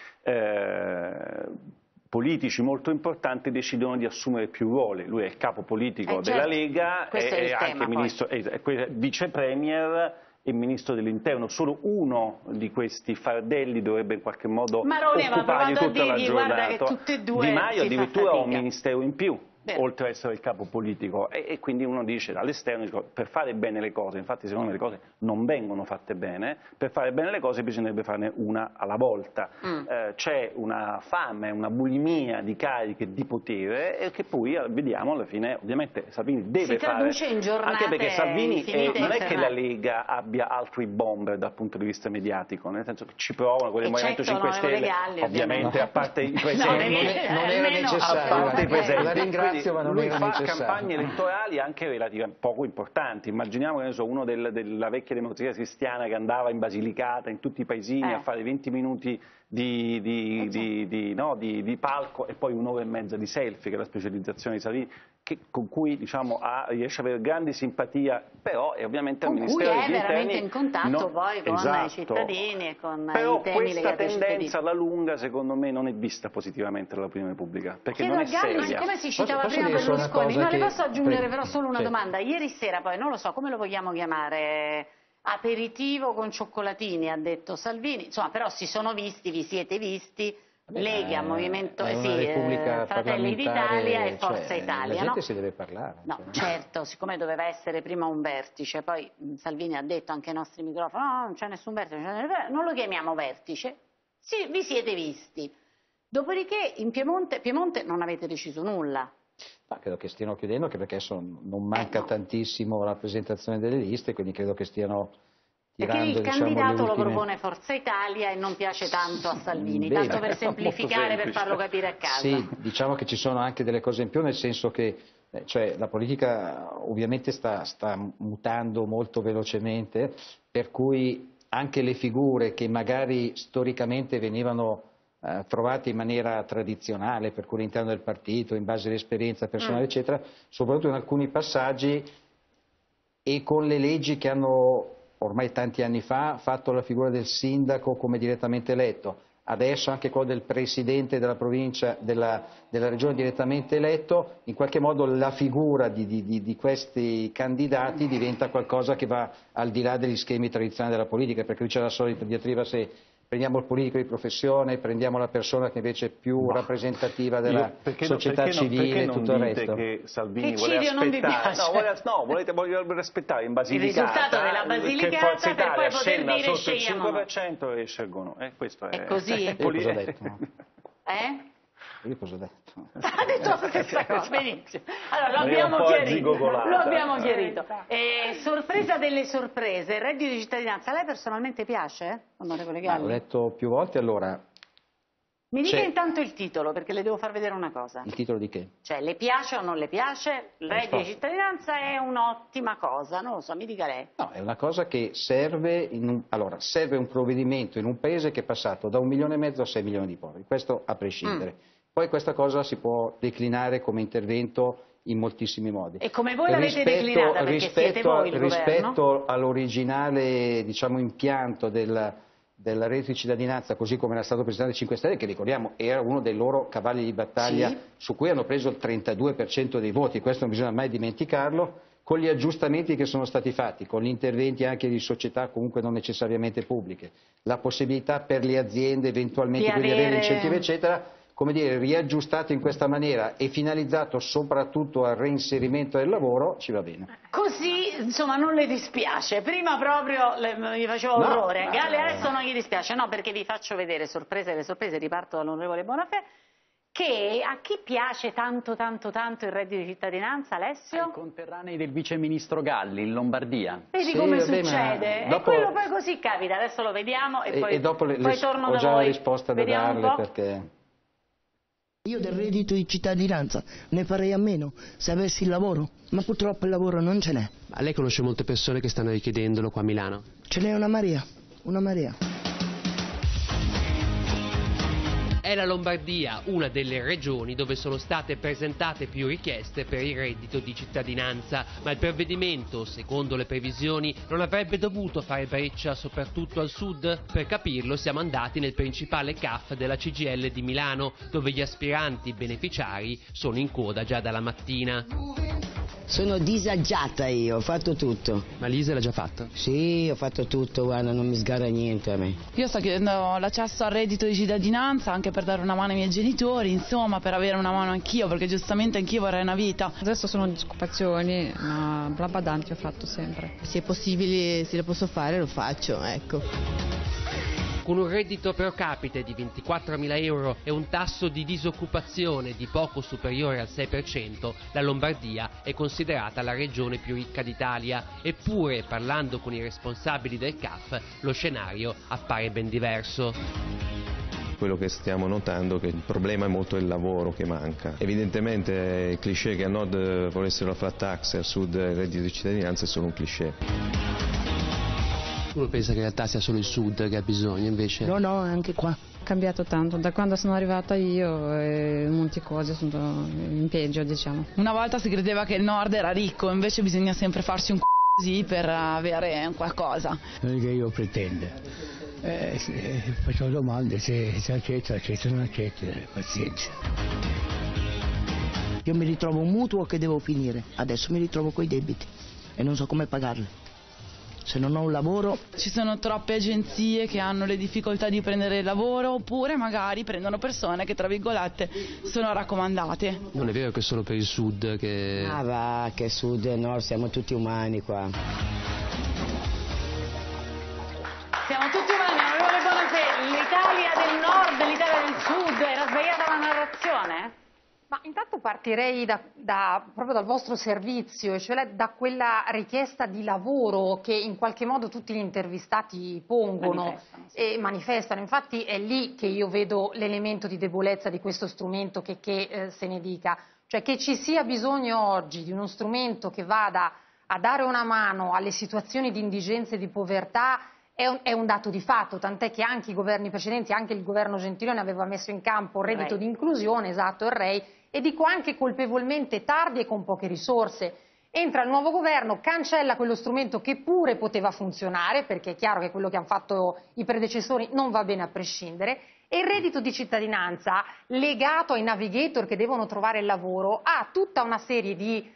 politici molto importanti decidono di assumere più ruoli. Lui è il capo politico della Lega, è anche ministro, vice premier e ministro dell'interno. Solo uno di questi fardelli dovrebbe in qualche modo occupargli tutta la giornata. Di Maio addirittura ha un ministero in più, oltre ad essere il capo politico, e quindi uno dice all'esterno, per fare bene le cose, infatti secondo me le cose non vengono fatte bene, per fare bene le cose bisognerebbe farne una alla volta. C'è una fame, una bulimia di cariche di potere e che poi vediamo alla fine, ovviamente Salvini deve fare, anche perché Salvini non è che la Lega abbia altri bomber dal punto di vista mediatico, nel senso che ci provano con il Movimento 5 Stelle, ovviamente, a parte i presenti, non era necessario. Lui fa campagne elettorali anche relativamente poco importanti. Immaginiamo che uno della vecchia Democrazia Cristiana che andava in Basilicata, in tutti i paesini a fare 20 minuti di palco e poi un'ora e mezza di selfie, che è la specializzazione di Salvini, con cui diciamo, riesce ad avere grande simpatia, però è ovviamente al Ministero degli Interni. Con cui è veramente in contatto poi con i cittadini e con i temi legati ai cittadini. Però questa tendenza alla lunga secondo me non è vista positivamente dall'opinione pubblica, perché non è seria. Siccome si citava prima Berlusconi, le posso aggiungere però solo una domanda. Ieri sera poi, non lo so, come lo vogliamo chiamare? Aperitivo con cioccolatini, ha detto Salvini, insomma però si sono visti, vi siete visti, Lega, Movimento, Fratelli d'Italia e Forza Italia. La gente si deve parlare. No, certo, siccome doveva essere prima un vertice, poi Salvini ha detto anche ai nostri microfoni, no, non c'è nessun vertice, non lo chiamiamo vertice, sì, vi siete visti. Dopodiché in Piemonte non avete deciso nulla. Ma credo che stiano chiudendo, anche perché non manca tantissimo la rappresentazione delle liste, quindi credo che stiano tirando, perché il diciamo, candidato le ultime... lo propone Forza Italia e non piace tanto a Salvini, tanto per semplificare, per farlo capire a casa. Sì, diciamo che ci sono anche delle cose in più, nel senso che cioè, la politica ovviamente sta mutando molto velocemente, per cui anche le figure che magari storicamente venivano trovate in maniera tradizionale, per cui all'interno del partito, in base all'esperienza personale, eccetera, soprattutto in alcuni passaggi e con le leggi che hanno ormai tanti anni fa fatto la figura del sindaco come direttamente eletto, adesso anche quello del presidente della provincia, della regione direttamente eletto, in qualche modo la figura di questi candidati diventa qualcosa che va al di là degli schemi tradizionali della politica, perché qui c'è la solita diatriba se prendiamo il politico di professione, prendiamo la persona che invece è più rappresentativa della società civile e tutto il resto. Che Salvini che vuole aspettare, vuole aspettare in Basilicata il risultato della Basilicata, che Forza Italia per poi poter dire sotto il 5% e scelgono. Questo è così? Io cosa ho detto? Io cosa ho detto? Ha detto la stessa cosa, benissimo. Allora, lo abbiamo chiarito. Sorpresa delle sorprese, il reddito di cittadinanza, a lei personalmente piace, onorevole Galli? L'ho detto più volte, allora... Mi dica intanto il titolo, perché le devo far vedere una cosa. Il titolo di che? Cioè, le piace o non le piace? Il reddito di cittadinanza è un'ottima cosa, non lo so, mi dica lei. No, è una cosa che serve, serve un provvedimento in un paese che è passato da 1,5 milioni a 6 milioni di poveri, questo a prescindere. Poi questa cosa si può declinare come intervento in moltissimi modi. E come voi l'avete declinata? Perché siete voi il governo? Rispetto all'originale, diciamo, impianto della reddito di cittadinanza, così come era stato presentato ai 5 Stelle, che ricordiamo era uno dei loro cavalli di battaglia, su cui hanno preso il 32% dei voti, questo non bisogna mai dimenticarlo, con gli aggiustamenti che sono stati fatti, con gli interventi anche di società comunque non necessariamente pubbliche, la possibilità per le aziende eventualmente di avere incentivi eccetera, come dire, riaggiustato in questa maniera e finalizzato soprattutto al reinserimento del lavoro, ci va bene. Così, insomma, non le dispiace. Prima proprio mi faceva orrore. Galli adesso non gli dispiace, no, perché vi faccio vedere sorprese le sorprese, riparto dall'onorevole Bonafè, che a chi piace tanto il reddito di cittadinanza, Alessio? Ai conterranei del viceministro Galli in Lombardia. Vedi come succede? E quello poi così capita, adesso lo vediamo e poi torno da voi. Ho già la risposta da darle perché... Io del reddito di cittadinanza ne farei a meno se avessi il lavoro, ma purtroppo il lavoro non ce n'è. Ma lei conosce molte persone che stanno richiedendolo qua a Milano? Ce n'è una marea, una marea. È la Lombardia una delle regioni dove sono state presentate più richieste per il reddito di cittadinanza, ma il provvedimento, secondo le previsioni, non avrebbe dovuto fare breccia soprattutto al sud. Per capirlo siamo andati nel principale CAF della CGIL di Milano, dove gli aspiranti beneficiari sono in coda già dalla mattina. Sono disagiata io, ho fatto tutto. Ma Lisa l'ha già fatto? Sì, ho fatto tutto, guarda, non mi sgarra niente a me. Io sto chiedendo l'accesso al reddito di cittadinanza anche per dare una mano ai miei genitori, insomma, per avere una mano anch'io, perché giustamente anch'io vorrei una vita. Adesso sono disoccupazioni, ma bla badanti ho fatto sempre. Se è possibile, se lo posso fare, lo faccio, ecco. Con un reddito pro capite di 24.000 euro e un tasso di disoccupazione di poco superiore al 6%, la Lombardia è considerata la regione più ricca d'Italia. Eppure, parlando con i responsabili del CAF, lo scenario appare ben diverso. Quello che stiamo notando è che il problema è molto il lavoro che manca. Evidentemente il cliché che a nord volessero la flat tax e al sud il reddito di cittadinanza è solo un cliché. Uno pensa che in realtà sia solo il sud che ha bisogno, invece... No, è anche qua. È cambiato tanto, da quando sono arrivata io molte cose sono in peggio, diciamo. Una volta si credeva che il nord era ricco, invece bisogna sempre farsi un così per avere qualcosa. Non è che io pretendo. Faccio domande, se accetto, non accetto, pazienza. Io mi ritrovo un mutuo che devo finire, adesso mi ritrovo coi debiti e non so come pagarli. Se non ho un lavoro... Ci sono troppe agenzie che hanno le difficoltà di prendere il lavoro, oppure magari prendono persone che, tra virgolette, sono raccomandate. Non è vero che è solo per il sud che... Ah va, che sud e nord, siamo tutti umani qua. Siamo tutti umani, onorevole Bonafè, l'Italia del nord, l'Italia del sud, era sbagliata la narrazione? Ma intanto partirei proprio dal vostro servizio, cioè da quella richiesta di lavoro che in qualche modo tutti gli intervistati pongono e manifestano. Infatti è lì che io vedo l'elemento di debolezza di questo strumento che se ne dica. Cioè che ci sia bisogno oggi di uno strumento che vada a dare una mano alle situazioni di indigenza e di povertà è un dato di fatto, tant'è che anche i governi precedenti, anche il governo Gentiloni aveva messo in campo il reddito di inclusione, esatto, il REI, e dico anche colpevolmente tardi e con poche risorse. Entra il nuovo governo, cancella quello strumento che pure poteva funzionare, perché è chiaro che quello che hanno fatto i predecessori non va bene a prescindere, e il reddito di cittadinanza legato ai navigator che devono trovare il lavoro ha tutta una serie di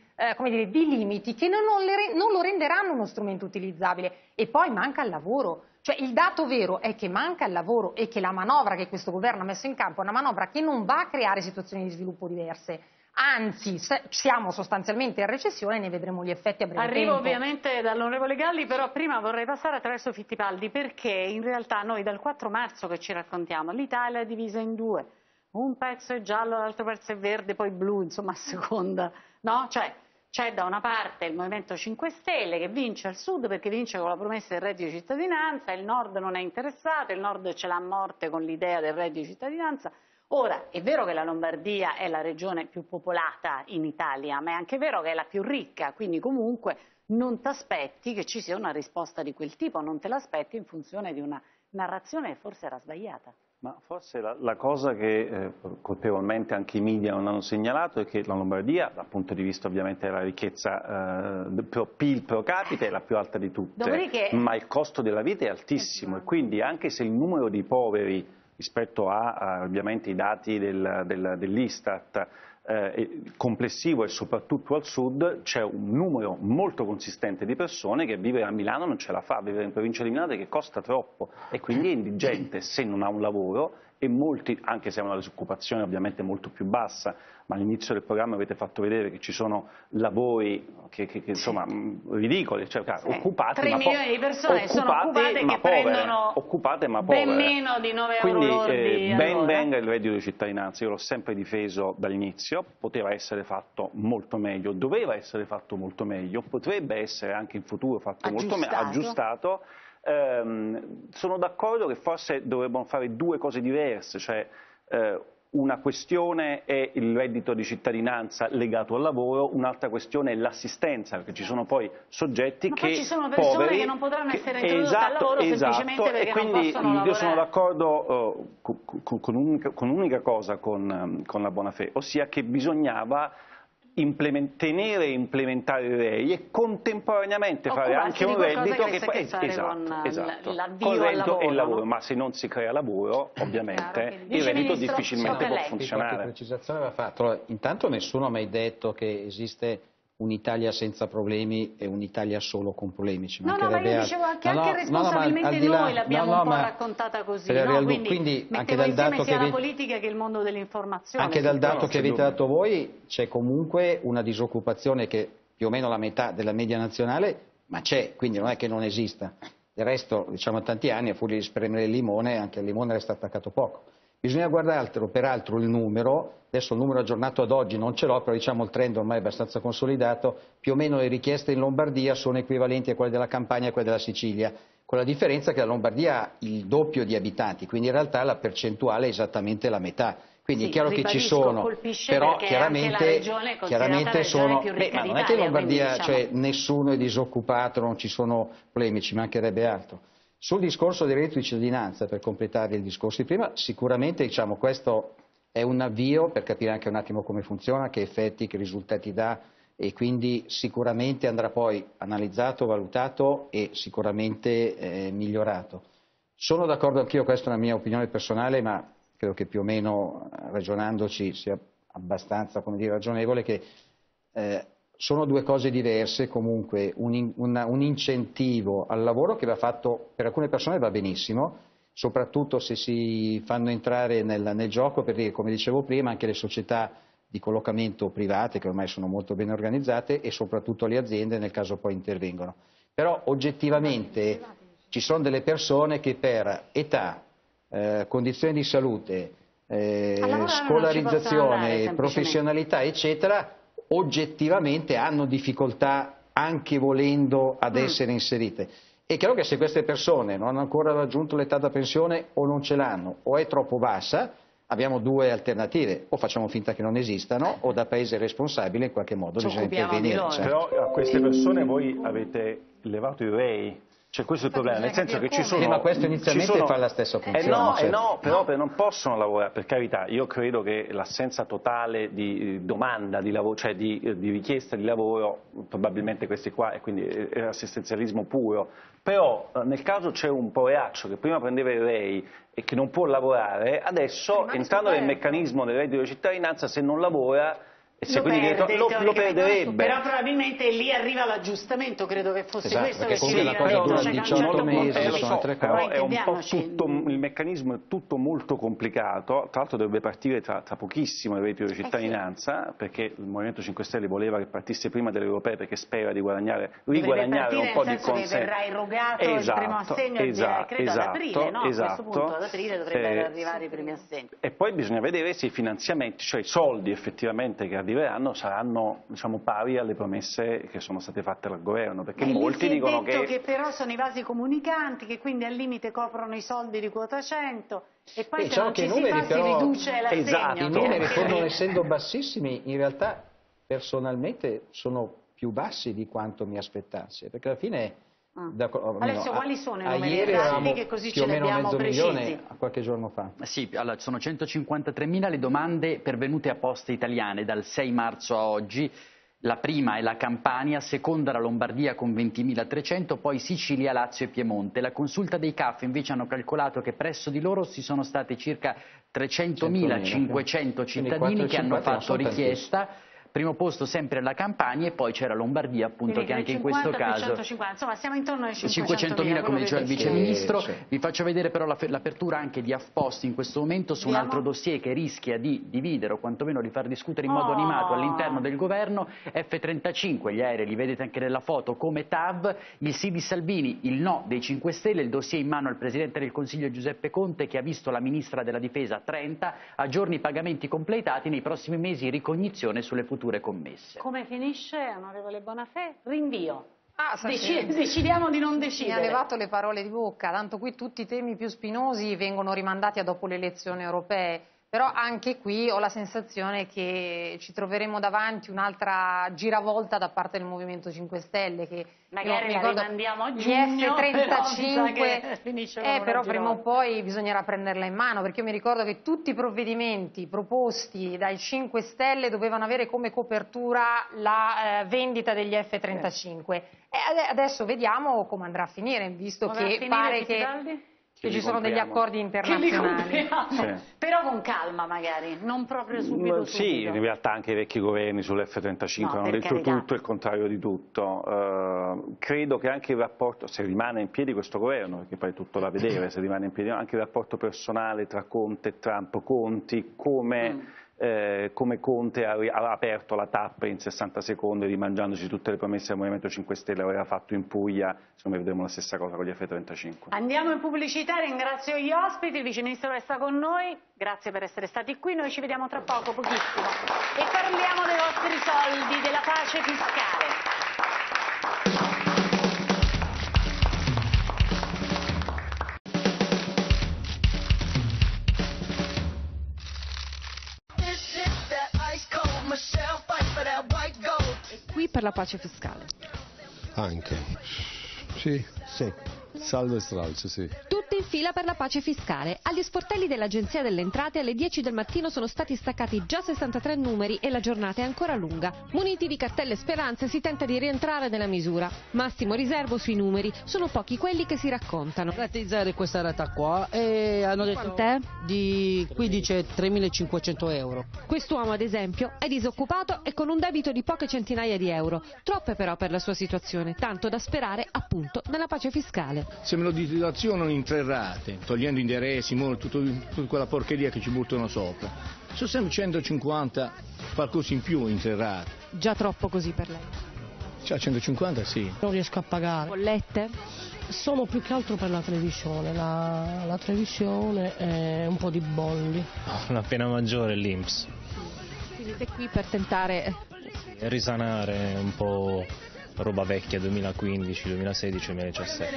limiti che non lo renderanno uno strumento utilizzabile. E poi manca il lavoro. Cioè il dato vero è che manca il lavoro e che la manovra che questo governo ha messo in campo è una manovra che non va a creare situazioni di sviluppo diverse. Anzi, siamo sostanzialmente in recessione e ne vedremo gli effetti a breve tempo. Arrivo ovviamente dall'onorevole Galli, però prima vorrei passare attraverso Fittipaldi, perché in realtà noi dal 4 marzo che ci raccontiamo, l'Italia è divisa in due. Un pezzo è giallo, l'altro pezzo è verde, poi blu, insomma a seconda, no? Cioè c'è da una parte il Movimento 5 Stelle che vince al sud perché vince con la promessa del reddito di cittadinanza, il nord non è interessato, il nord ce l'ha a morte con l'idea del reddito di cittadinanza. Ora, è vero che la Lombardia è la regione più popolata in Italia, ma è anche vero che è la più ricca, quindi comunque non ti aspetti che ci sia una risposta di quel tipo, non te l'aspetti in funzione di una narrazione che forse era sbagliata. Ma forse la cosa che colpevolmente anche i media non hanno segnalato è che la Lombardia, dal punto di vista ovviamente della ricchezza PIL pro capite, è la più alta di tutte, ma il costo della vita è altissimo e quindi anche se il numero di poveri rispetto a ovviamente i dati dell'Istat complessivo e soprattutto al sud c'è un numero molto consistente di persone che vivere a Milano non ce la fa, vivere in provincia di Milano che costa troppo e quindi è indigente se non ha un lavoro e molti, anche se ha una disoccupazione ovviamente molto più bassa, ma all'inizio del programma avete fatto vedere che ci sono lavori che insomma ridicoli, cioè occupati 3 milioni di persone sono occupate che prendono occupate ma ben povere. Meno di 9 quindi, euro lordi. Ben venga il reddito di cittadinanza, io l'ho sempre difeso dall'inizio, poteva essere fatto molto meglio, doveva essere fatto molto meglio, potrebbe essere anche in futuro fatto molto meglio, aggiustato. Sono d'accordo che forse dovrebbero fare due cose diverse, cioè una questione è il reddito di cittadinanza legato al lavoro, un'altra questione è l'assistenza, perché ci sono poi soggetti ma che poi ci sono persone poveri, che non potranno essere introdotte al lavoro semplicemente perché e quindi non possono lavorare. Io sono d'accordo con un'unica cosa con la Bonafè, ossia che bisognava tenere e implementare il REI e contemporaneamente fare anche un reddito che poi con reddito e lavoro, ma se non si crea lavoro ovviamente il reddito difficilmente può funzionare. Qualche precisazione va fatta. Intanto nessuno ha mai detto che esiste un'Italia senza problemi e un'Italia solo con problemi. No, ma io dicevo anche responsabilmente noi l'abbiamo un po' raccontata così, no? Quindi anche dal dato sia la politica che il mondo dell'informazione. Anche dal dato che avete dato voi c'è comunque una disoccupazione che più o meno la metà della media nazionale, ma c'è, quindi non è che non esista. Del resto, diciamo, a tanti anni a furia di spremere il limone, anche al limone resta attaccato poco. Bisogna guardare peraltro il numero, adesso il numero aggiornato ad oggi non ce l'ho, però diciamo il trend ormai è abbastanza consolidato, più o meno le richieste in Lombardia sono equivalenti a quelle della Campania e a quelle della Sicilia, con la differenza che la Lombardia ha il doppio di abitanti, quindi in realtà la percentuale è esattamente la metà. Quindi è chiaro che ci sono, però chiaramente sono, ma non è che in Lombardia cioè, nessuno è disoccupato, non ci sono problemi, ci mancherebbe altro. Sul discorso del reddito di cittadinanza, per completare il discorso di prima, sicuramente diciamo, questo è un avvio per capire anche un attimo come funziona, che effetti, che risultati dà e quindi sicuramente andrà poi analizzato, valutato e sicuramente migliorato. Sono d'accordo anch'io, questa è una mia opinione personale, ma credo che più o meno ragionandoci sia abbastanza ragionevole che sono due cose diverse, comunque un incentivo al lavoro che va fatto per alcune persone va benissimo, soprattutto se si fanno entrare nel gioco, perché come dicevo prima anche le società di collocamento private che ormai sono molto ben organizzate e soprattutto le aziende nel caso poi intervengono. Però oggettivamente ci sono delle persone che per età, condizioni di salute, scolarizzazione, professionalità, eccetera, oggettivamente hanno difficoltà anche volendo ad essere inserite. È chiaro che se queste persone non hanno ancora raggiunto l'età da pensione o non ce l'hanno o è troppo bassa, abbiamo due alternative: o facciamo finta che non esistano o da paese responsabile in qualche modo bisogna intervenire. Però a queste persone voi avete levato i REI. Cioè questo è il problema, nel senso che ci sono... ma questo inizialmente fa la stessa funzione. No, però non possono lavorare, per carità. Io credo che l'assenza totale di domanda di lavoro, cioè di richiesta di lavoro, probabilmente questi qua, e quindi è assistenzialismo puro. Però nel caso c'è un poveraccio che prima prendeva il REI e che non può lavorare, adesso entrando nel meccanismo del reddito di cittadinanza, se non lavora... lo perderebbe. Però probabilmente lì arriva l'aggiustamento, credo che fosse questo che ci veniva detto. 18 mesi, sono altre cose. È un po' tutto, il meccanismo è tutto molto complicato, tra l'altro dovrebbe partire tra pochissimo il reddito di cittadinanza, perché il Movimento 5 Stelle voleva che partisse prima delle europee perché spera di riguadagnare un po' di consenso. Che verrà erogato il primo assegno, credo ad aprile, no? A questo punto ad aprile dovrebbero arrivare i primi assegni. E poi bisogna vedere se i finanziamenti, cioè i soldi effettivamente che arriveranno, saranno pari alle promesse che sono state fatte dal governo, perché molti dicono che però sono i vasi comunicanti che quindi al limite coprono i soldi di quota 100 e poi se non ci si fa si riduce l'assegno. I numeri, pur essendo bassissimi, in realtà personalmente sono più bassi di quanto mi aspettassi, perché alla fine Alessio, quali sono i numeri ieri esatti che così ce li abbiamo precisi? A qualche giorno fa. Sì, allora, sono 153.000 le domande pervenute a Poste Italiane dal 6 marzo a oggi. La prima è la Campania, seconda la Lombardia con 20.300, poi Sicilia, Lazio e Piemonte. La consulta dei CAF invece hanno calcolato che presso di loro ci sono stati circa 300.500 cittadini che hanno fatto richiesta. Primo posto sempre la Campania e poi c'era Lombardia, appunto, quindi che anche in questo caso... 150, insomma siamo intorno ai 500.000 come diceva il Vice Ministro. Vi faccio vedere però l'apertura anche di Afpost in questo momento su un altro dossier che rischia di dividere o quantomeno di far discutere in modo animato all'interno del governo. F-35, gli aerei li vedete anche nella foto come TAV, il sì di Salvini, il no dei 5 Stelle, il dossier in mano al Presidente del Consiglio Giuseppe Conte che ha visto la Ministra della Difesa 30, a giorni i pagamenti completati, nei prossimi mesi ricognizione sulle future commesse. Come finisce, onorevole Bonafè? Rinvio. Decidiamo di non decidere. Mi ha levato le parole di bocca, tanto qui tutti i temi più spinosi vengono rimandati a dopo le elezioni europee, però anche qui ho la sensazione che ci troveremo davanti un'altra giravolta da parte del Movimento 5 Stelle che magari la rimandiamo a giugno, però prima o poi bisognerà prenderla in mano, perché io mi ricordo che tutti i provvedimenti proposti dai 5 Stelle dovevano avere come copertura la vendita degli F-35 e adesso vediamo come andrà a finire, visto che pare che ci sono degli accordi internazionali. Però con calma magari, non proprio subito. Sì, in realtà anche i vecchi governi sull'F-35 hanno detto tutto il contrario di tutto. Credo che anche il rapporto, se rimane in piedi questo governo, perché poi è tutto da vedere, se rimane in piedi anche il rapporto personale tra Conte e Trump, Conti, come Conte ha aperto la tappa in 60 secondi rimangiandoci tutte le promesse del Movimento 5 Stelle aveva fatto in Puglia, secondo me vedremo la stessa cosa con gli F-35. Andiamo in pubblicità, ringrazio gli ospiti, il Vice Ministro resta con noi, grazie per essere stati qui, noi ci vediamo tra pochissimo e parliamo dei vostri soldi, della pace fiscale. Qui per la pace fiscale. Anche. Sì. Salve stralcio, sì. Tutti in fila per la pace fiscale. Agli sportelli dell'Agenzia delle Entrate alle 10 del mattino sono stati staccati già 63 numeri e la giornata è ancora lunga. Muniti di cartelle speranze si tenta di rientrare nella misura. Massimo riservo sui numeri, sono pochi quelli che si raccontano. Rateizzare questa rata qua e hanno detto quant'è? Qui dice 3.500 euro. Quest'uomo ad esempio è disoccupato e con un debito di poche centinaia di euro. Troppe però per la sua situazione, tanto da sperare appunto nella pace fiscale. Se me lo dilazionano in 3 rate, togliendo interessi, tutta quella porcheria che ci buttano sopra, sono sempre 150 qualcosa in più in 3 rate. Già troppo così per lei? Cioè 150 sì. Non riesco a pagare. Bollette? Sono più che altro per la televisione, la televisione e un po' di bolli. La pena maggiore è l'INPS. Quindi sei qui per tentare... Risanare un po' roba vecchia 2015, 2016, 2017.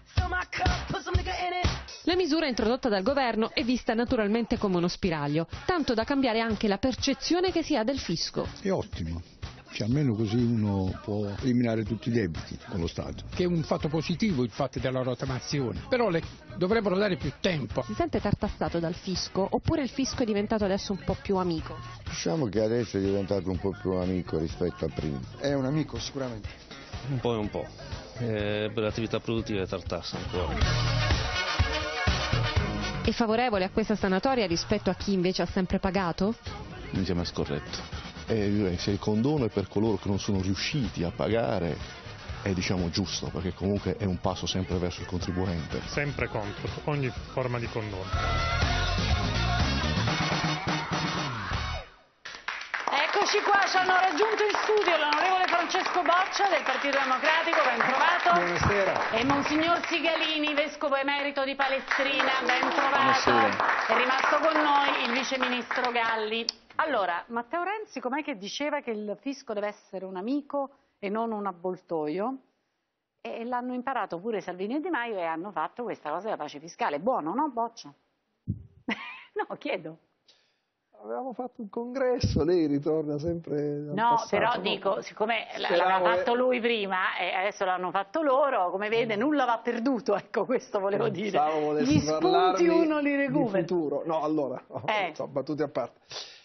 La misura introdotta dal governo è vista naturalmente come uno spiraglio, tanto da cambiare anche la percezione che si ha del fisco. È ottimo. Cioè, almeno così uno può eliminare tutti i debiti con lo Stato. Che è un fatto positivo il fatto della rottamazione, però dovrebbero dare più tempo. Si sente tartassato dal fisco oppure il fisco è diventato adesso un po' più amico? Diciamo che adesso è diventato un po' più amico rispetto a prima. È un amico sicuramente. Un po' e un po'. Per l'attività produttiva è tartassa ancora. È favorevole a questa sanatoria rispetto a chi invece ha sempre pagato? Mi sembra scorretto. Se il condono è per coloro che non sono riusciti a pagare è giusto, perché comunque è un passo sempre verso il contribuente. Sempre contro ogni forma di condono. Eccoci qua, ci hanno raggiunto in studio l'onorevole Francesco Boccia del Partito Democratico, ben trovato. Buonasera. E Monsignor Sigalini, vescovo emerito di Palestrina, ben trovato. Buonasera. È rimasto con noi il vice ministro Galli. Allora, Matteo Renzi com'è che diceva che il fisco deve essere un amico e non un avvoltoio? E l'hanno imparato pure Salvini e Di Maio e hanno fatto questa cosa della pace fiscale. Buono, no, Boccia? No, chiedo. Avevamo fatto un congresso, lei ritorna sempre dal passato, però dico, siccome l'aveva fatto lui prima e adesso l'hanno fatto loro, come vede nulla va perduto, ecco, questo volevo dire. Gli spunti uno li recupera. Futuro. No, allora, battute a parte.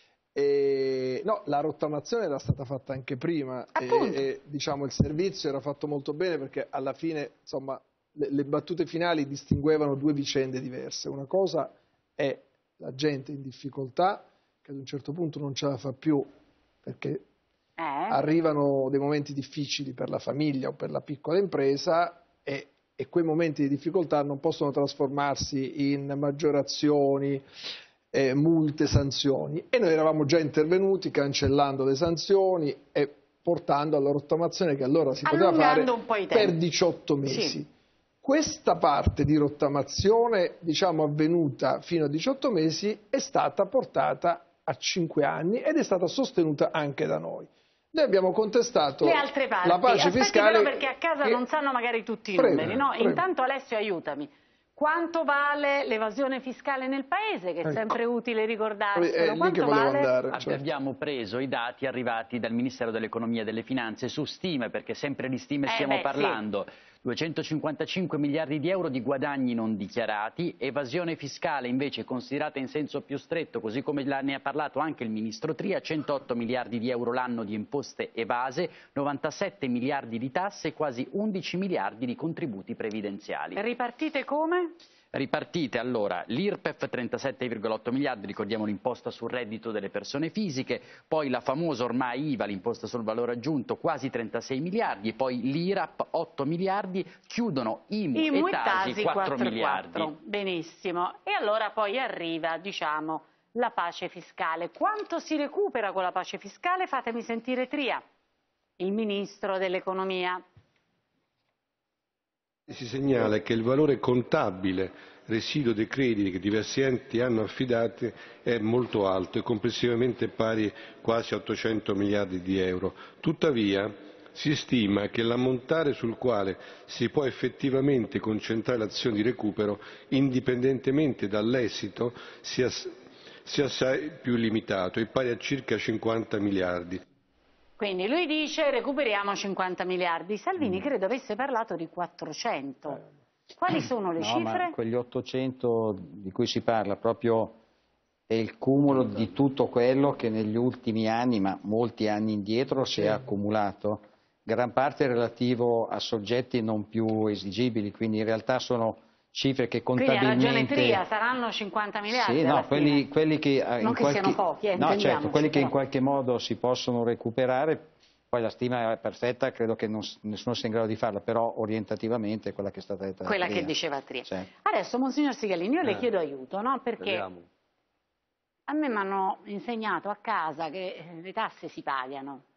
No, la rottamazione era stata fatta anche prima e diciamo il servizio era fatto molto bene perché alla fine insomma le battute finali distinguevano due vicende diverse. Una cosa è la gente in difficoltà che ad un certo punto non ce la fa più perché arrivano dei momenti difficili per la famiglia o per la piccola impresa e quei momenti di difficoltà non possono trasformarsi in maggiorazioni, multe, sanzioni e noi eravamo già intervenuti cancellando le sanzioni e portando alla rottamazione che allora si poteva fare per 18 mesi. Sì. Questa parte di rottamazione, diciamo avvenuta fino a 18 mesi, è stata portata a 5 anni ed è stata sostenuta anche da noi. Noi abbiamo contestato le altre parti. La pace fiscale. Però perché a casa non sanno magari tutti i numeri, no? Prego. Intanto Alessio aiutami. Quanto vale l'evasione fiscale nel Paese, che è sempre utile ricordarselo? Quanto vale? Abbiamo preso i dati arrivati dal Ministero dell'Economia e delle Finanze su stime, perché sempre di stime stiamo parlando. Sì. 255 miliardi di euro di guadagni non dichiarati, evasione fiscale invece considerata in senso più stretto, così come ne ha parlato anche il Ministro Tria, 108 miliardi di euro l'anno di imposte evase, 97 miliardi di tasse e quasi 11 miliardi di contributi previdenziali. Ripartite come? Ripartite allora l'IRPEF 37,8 miliardi, ricordiamo l'imposta sul reddito delle persone fisiche, poi la famosa ormai IVA, l'imposta sul valore aggiunto, quasi 36 miliardi, poi l'IRAP 8 miliardi, chiudono IMU e TASI 4 miliardi. Benissimo, e allora poi arriva, diciamo, la pace fiscale. Quanto si recupera con la pace fiscale? Fatemi sentire Tria, il Ministro dell'Economia. Si segnala che il valore contabile residuo dei crediti che diversi enti hanno affidati è molto alto e complessivamente pari quasi a 800 miliardi di euro. Tuttavia si stima che l'ammontare sul quale si può effettivamente concentrare l'azione di recupero, indipendentemente dall'esito, sia assai più limitato e pari a circa 50 miliardi. Quindi lui dice recuperiamo 50 miliardi, Salvini credo avesse parlato di 400. Quali sono le cifre? Ma quegli 800 di cui si parla proprio è il cumulo di tutto quello che negli ultimi anni, ma molti anni indietro, si è accumulato. Gran parte relativo a soggetti non più esigibili, quindi in realtà sono cifre che contabilmente... Quindi ha ragione Tria, saranno 50 miliardi Sì, no, quelli che... non che siano pochi, no, certo, quelli che in qualche modo si possono recuperare, poi la stima è perfetta, credo che nessuno sia in grado di farla, però orientativamente è quella che è stata detta. Quella che diceva Tria. Certo. Adesso, Monsignor Sigalini, io le chiedo aiuto, no? Perché a me mi hanno insegnato a casa che le tasse si pagano,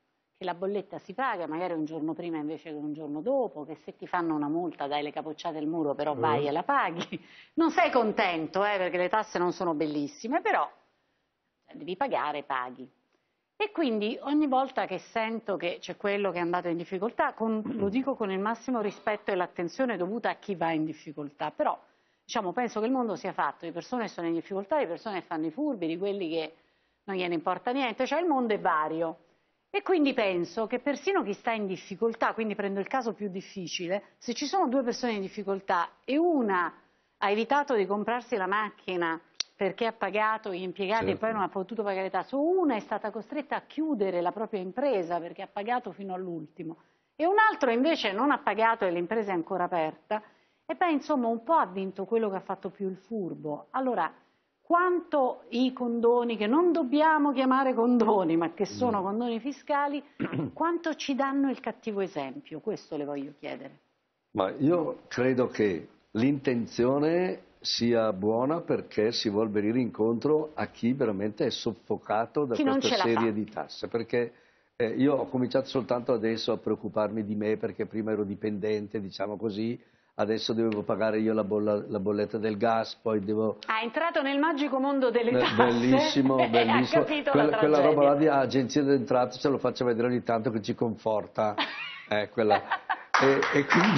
che la bolletta si paga magari un giorno prima invece che un giorno dopo, che se ti fanno una multa dai le capocciate al muro, però vai e la paghi. Non sei contento, perché le tasse non sono bellissime, però devi pagare, paghi. E quindi ogni volta che sento che c'è quello che è andato in difficoltà, lo dico con il massimo rispetto e l'attenzione dovuta a chi va in difficoltà, però diciamo, penso che il mondo sia fatto di persone che sono in difficoltà, di persone che fanno i furbi, di quelli che non gliene importa niente, cioè il mondo è vario. E quindi penso che persino chi sta in difficoltà, quindi prendo il caso più difficile, se ci sono due persone in difficoltà e una ha evitato di comprarsi la macchina perché ha pagato gli impiegati e poi non ha potuto pagare le tasse, o una è stata costretta a chiudere la propria impresa perché ha pagato fino all'ultimo, e un altro invece non ha pagato e l'impresa è ancora aperta, e beh, insomma, un po' ha vinto quello che ha fatto più il furbo. Allora, quanto i condoni, che non dobbiamo chiamare condoni, ma che sono condoni fiscali, quanto ci danno il cattivo esempio? Questo le voglio chiedere. Ma io credo che l'intenzione sia buona perché si vuol venire incontro a chi veramente è soffocato da questa serie di tasse. Perché io ho cominciato soltanto adesso a preoccuparmi di me, perché prima ero dipendente, diciamo così. Adesso dovevo pagare io la bolletta del gas, poi devo... Ha entrato nel magico mondo delle tasse. Bellissimo, bellissimo. Ha capito quella roba là di agenzia delle entrate, ce lo faccio vedere ogni tanto che ci conforta. Quella. E quindi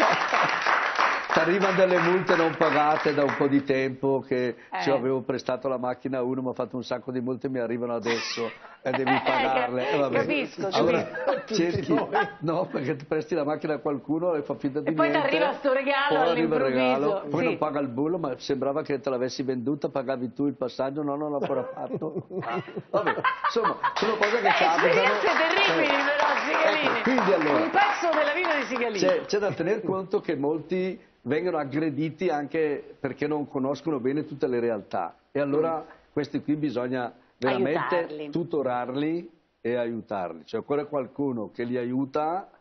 ti arrivano delle multe non pagate da un po' di tempo, che avevo prestato la macchina a uno, mi ha fatto un sacco di multe, mi arrivano adesso e devi pagarle. Vabbè. Capisco, allora, cerchi, no, perché ti presti la macchina a qualcuno e fa finta di niente. E poi ti arriva sto regalo all'improvviso. Poi non paga il bullo, ma sembrava che te l'avessi venduta, pagavi tu il passaggio, no, non l'ho ancora fatto. Vabbè, insomma, sono cose che capitano. Esperienze terribili però, Sigalini. Quindi, allora, un pezzo della vita di Sigalini. C'è da tener conto che molti vengono aggrediti anche perché non conoscono bene tutte le realtà, e allora questi qui bisogna veramente tutorarli e aiutarli, cioè occorre qualcuno che li aiuta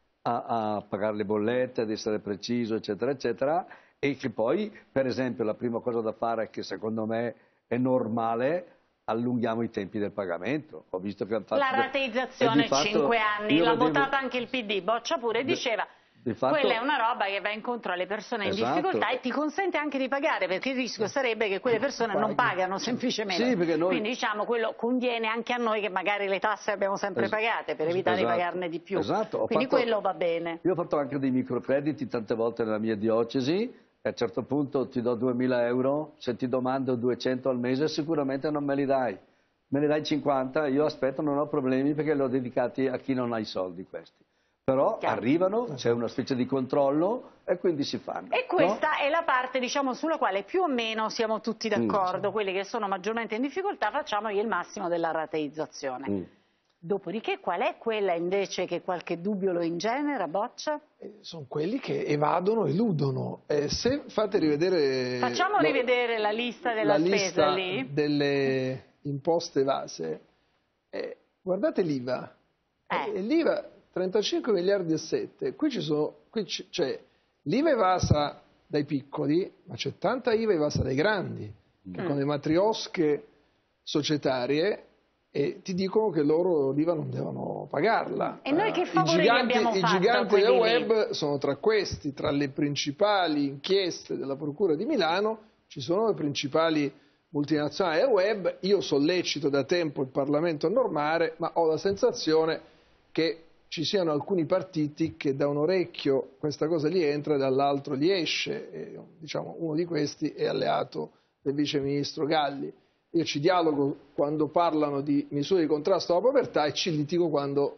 a pagare le bollette, ad essere preciso, eccetera, eccetera, e che poi, per esempio, la prima cosa da fare, che secondo me è normale, allunghiamo i tempi del pagamento. Ho visto che hanno fatto la rateizzazione 5 anni, l'ha votata anche il PD, Boccia pure, diceva... Quella è una roba che va incontro alle persone in difficoltà e ti consente anche di pagare, perché il rischio sarebbe che quelle persone non pagano semplicemente. Sì, perché noi... Quindi diciamo, quello conviene anche a noi che magari le tasse abbiamo sempre pagate per evitare di pagarne di più. Quindi quello va bene. Io ho fatto anche dei microcrediti tante volte nella mia diocesi, e a un certo punto ti do 2.000 euro, se ti domando 200 al mese sicuramente non me li dai. Me ne dai 50, io aspetto, non ho problemi, perché li ho dedicati a chi non ha i soldi questi. Però arrivano, c'è una specie di controllo e quindi si fanno. E questa è la parte, diciamo, sulla quale più o meno siamo tutti d'accordo. Quelli che sono maggiormente in difficoltà, facciamogli il massimo della rateizzazione. Dopodiché qual è quella invece che qualche dubbio lo ingenera, Boccia? Sono quelli che evadono, eludono. Se fate rivedere... Facciamo rivedere la lista della spesa lì. La lista delle imposte evase. Guardate l'IVA. L'IVA... 35 miliardi e 7, qui c'è l'IVA evasa dai piccoli, ma c'è tanta IVA evasa dai grandi, che con le matriosche societarie ti dicono che loro l'IVA non devono pagarla. E noi che favore abbiamo fatto? I giganti del web sono tra questi, tra le principali inchieste della Procura di Milano, ci sono le principali multinazionali del web. Io sollecito da tempo il Parlamento a normare, ma ho la sensazione che ci siano alcuni partiti che da un orecchio questa cosa gli entra e dall'altro gli esce, e, diciamo, uno di questi è alleato del vice ministro Galli. Io ci dialogo quando parlano di misure di contrasto alla povertà e ci litigo quando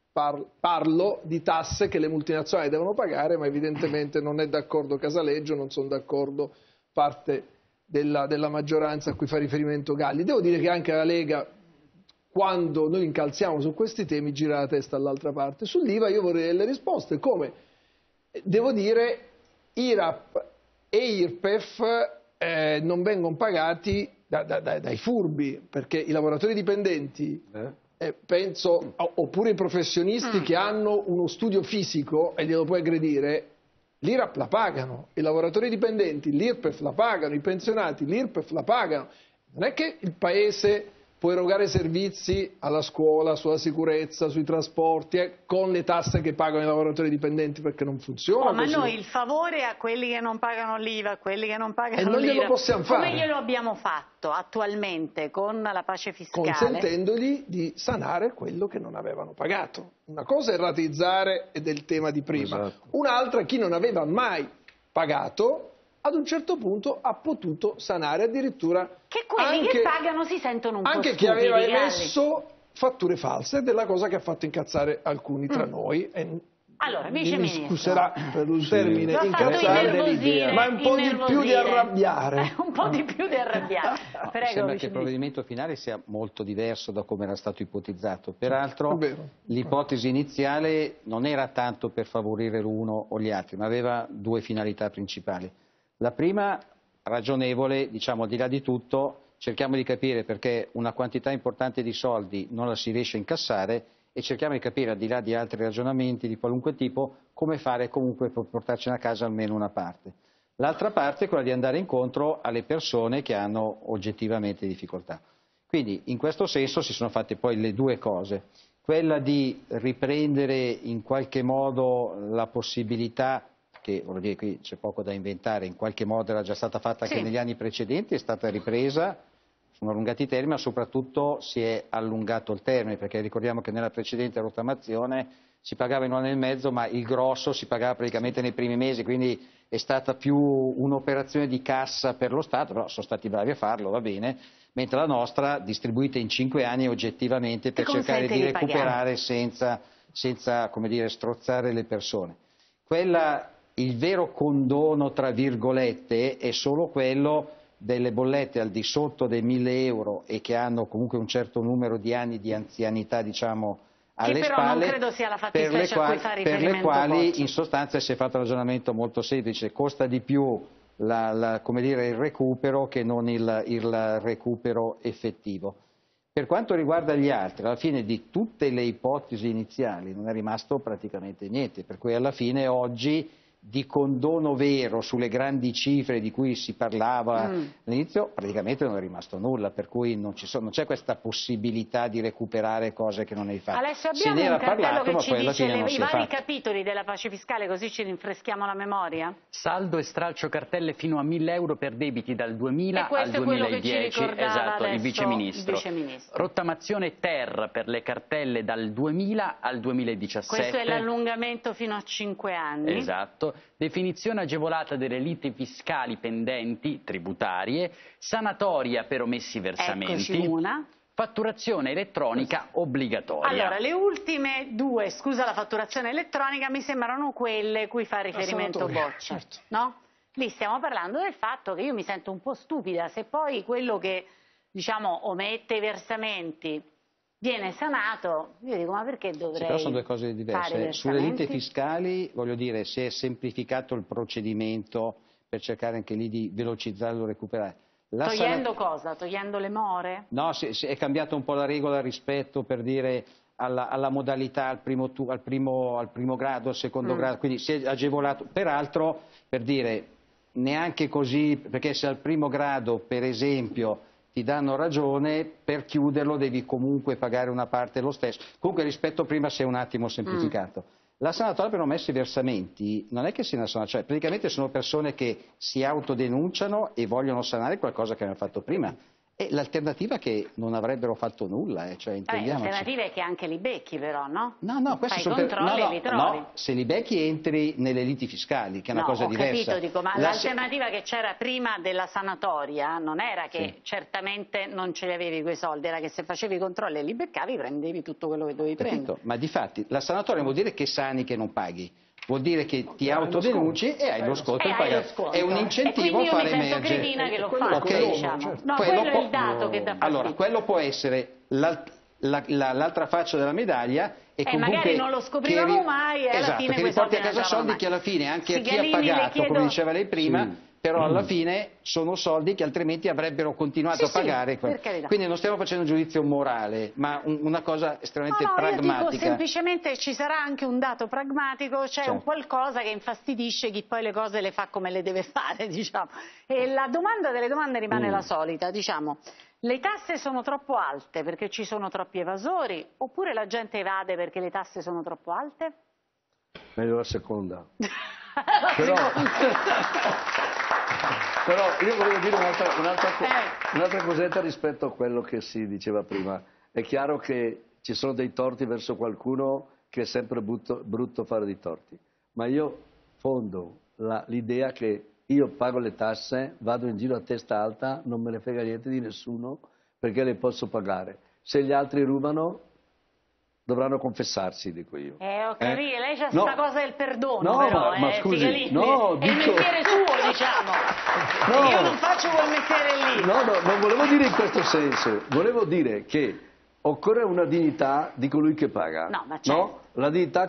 parlo di tasse che le multinazionali devono pagare, ma evidentemente non è d'accordo Casaleggio, non sono d'accordo parte della maggioranza a cui fa riferimento Galli. Devo dire che anche la Lega, quando noi incalziamo su questi temi, gira la testa all'altra parte. Sull'IVA io vorrei delle risposte, come, devo dire, IRAP e IRPEF non vengono pagati dai furbi, perché i lavoratori dipendenti, penso, oppure i professionisti che hanno uno studio fisico e glielo puoi aggredire, l'IRAP la pagano, i lavoratori dipendenti l'IRPEF la pagano, i pensionati l'IRPEF la pagano. Non è che il Paese può erogare servizi alla scuola, sulla sicurezza, sui trasporti, con le tasse che pagano i lavoratori dipendenti, perché non funziona ma così. noi il favore a quelli che non pagano l'IVA, a quelli che non pagano l'IVA, non glielo possiamo fare. Come glielo abbiamo fatto attualmente con la pace fiscale? Consentendogli di sanare quello che non avevano pagato. Una cosa è rateizzare, ed è il tema di prima, un'altra, chi non aveva mai pagato, ad un certo punto ha potuto sanare, addirittura che quelli anche, che pagano si sentono un po' anche chi aveva emesso fatture false, ed è la cosa che ha fatto incazzare alcuni tra noi. Allora, mi scuserà per il termine incazzare, ma è un po' di più di arrabbiare. Un po' di più di arrabbiare. Prego, sembra che il provvedimento finale sia molto diverso da come era stato ipotizzato. Peraltro l'ipotesi iniziale non era tanto per favorire l'uno o gli altri, ma aveva due finalità principali. La prima, ragionevole, diciamo al di là di tutto, cerchiamo di capire perché una quantità importante di soldi non la si riesce a incassare, e cerchiamo di capire, al di là di altri ragionamenti di qualunque tipo, come fare comunque per portarcene a casa almeno una parte. L'altra parte è quella di andare incontro alle persone che hanno oggettivamente difficoltà. Quindi in questo senso si sono fatte poi le due cose, quella di riprendere in qualche modo la possibilità, che voglio dire qui c'è poco da inventare, in qualche modo era già stata fatta anche negli anni precedenti, è stata ripresa, sono allungati i termini, ma soprattutto si è allungato il termine, perché ricordiamo che nella precedente rottamazione si pagava in un anno e mezzo, ma il grosso si pagava praticamente nei primi mesi, quindi è stata più un'operazione di cassa per lo Stato, però sono stati bravi a farlo, va bene, mentre la nostra, distribuita in 5 anni oggettivamente, per cercare di recuperare senza come dire, strozzare le persone. Il vero condono, tra virgolette, è solo quello delle bollette al di sotto dei 1.000 euro e che hanno comunque un certo numero di anni di anzianità, diciamo, alle che però spalle, non credo sia la fattispecie a cui fa riferimento per le quali Boccia. in sostanza si è fatto un ragionamento molto semplice, costa di più come dire, il recupero che non il recupero effettivo. Per quanto riguarda gli altri, alla fine di tutte le ipotesi iniziali non è rimasto praticamente niente, per cui alla fine oggi di condono vero sulle grandi cifre di cui si parlava all'inizio praticamente non è rimasto nulla, per cui non c'è questa possibilità di recuperare cose che non hai fatto. Adesso abbiamo un cartello che ci dice i vari capitoli della pace fiscale, così ci rinfreschiamo la memoria. Saldo e stralcio cartelle fino a 1.000 euro per debiti dal 2000 al 2010. Quello che ci ricordava esatto, il viceministro. viceministro. Rottamazione ter per le cartelle dal 2000 al 2017. Questo è l'allungamento fino a 5 anni. Esatto. Definizione agevolata delle liti fiscali pendenti, tributarie, sanatoria per omessi versamenti. Eccoci una. Fatturazione elettronica obbligatoria. Allora, le ultime due, scusa la fatturazione elettronica, mi sembrano quelle cui fa riferimento Boccia, certo. No? Lì stiamo parlando del fatto che io mi sento un po' stupida se poi quello che, diciamo, omette i versamenti viene sanato, io dico ma perché dovrei però sono due cose diverse. Sulle liti fiscali, voglio dire, si è semplificato il procedimento per cercare anche lì di velocizzarlo e recuperare. Togliendo cosa? Togliendo le more? No, è cambiata un po' la regola rispetto, per dire, alla modalità al primo grado, al secondo grado, quindi si è agevolato. Peraltro, per dire, neanche così, perché se al primo grado, per esempio, ti danno ragione, per chiuderlo devi comunque pagare una parte lo stesso. Comunque rispetto a prima si è un attimo semplificato. La sanatoria per omessi versamenti non è che sia una sanatoria, cioè praticamente sono persone che si autodenunciano e vogliono sanare qualcosa che hanno fatto prima. E l'alternativa è che non avrebbero fatto nulla, cioè intendiamoci. L'alternativa è che anche li becchi però, no? No, questo sono controlli e li trovi. No, se li becchi entri nelle liti fiscali, che è una cosa diversa. Capito, dico, ma l'alternativa che c'era prima della sanatoria non era che certamente non ce li avevi quei soldi, era che se facevi i controlli e li beccavi prendevi tutto quello che dovevi prendere. Ma difatti la sanatoria vuol dire che sani che non paghi. Vuol dire che ti autodenunci e hai lo sconto. È un incentivo a fare emergere. E quindi io mi sento cretina che lo faccio, diciamo. No, quello è il dato che dà fastidio. Allora, quello può essere l'altra faccia della medaglia. E comunque magari non lo scoprivamo mai e alla fine che riporti a casa soldi che alla fine anche a chi ha pagato, come diceva lei prima, però alla fine sono soldi che altrimenti avrebbero continuato a pagare. Quindi non stiamo facendo un giudizio morale, ma una cosa estremamente pragmatica. Io dico semplicemente ci sarà anche un dato pragmatico, c'è un qualcosa che infastidisce chi poi le cose le fa come le deve fare, diciamo. E la domanda delle domande rimane la solita, diciamo. Le tasse sono troppo alte perché ci sono troppi evasori, oppure la gente evade perché le tasse sono troppo alte? Meglio la seconda. Però io volevo dire un'altra cosetta rispetto a quello che si diceva prima. È chiaro che ci sono dei torti verso qualcuno, che è sempre brutto fare dei torti, ma io fondo l'idea che io pago le tasse, vado in giro a testa alta, non me ne frega niente di nessuno perché le posso pagare. Se gli altri rubano dovranno confessarsi, dico io. Ho capito, lei c'ha questa cosa del perdono, però, ma scusi, è il mestiere suo, diciamo. Io non faccio quel mestiere lì. No, non volevo dire in questo senso, volevo dire che occorre una dignità di colui che paga. No, ma certo. No? La dignità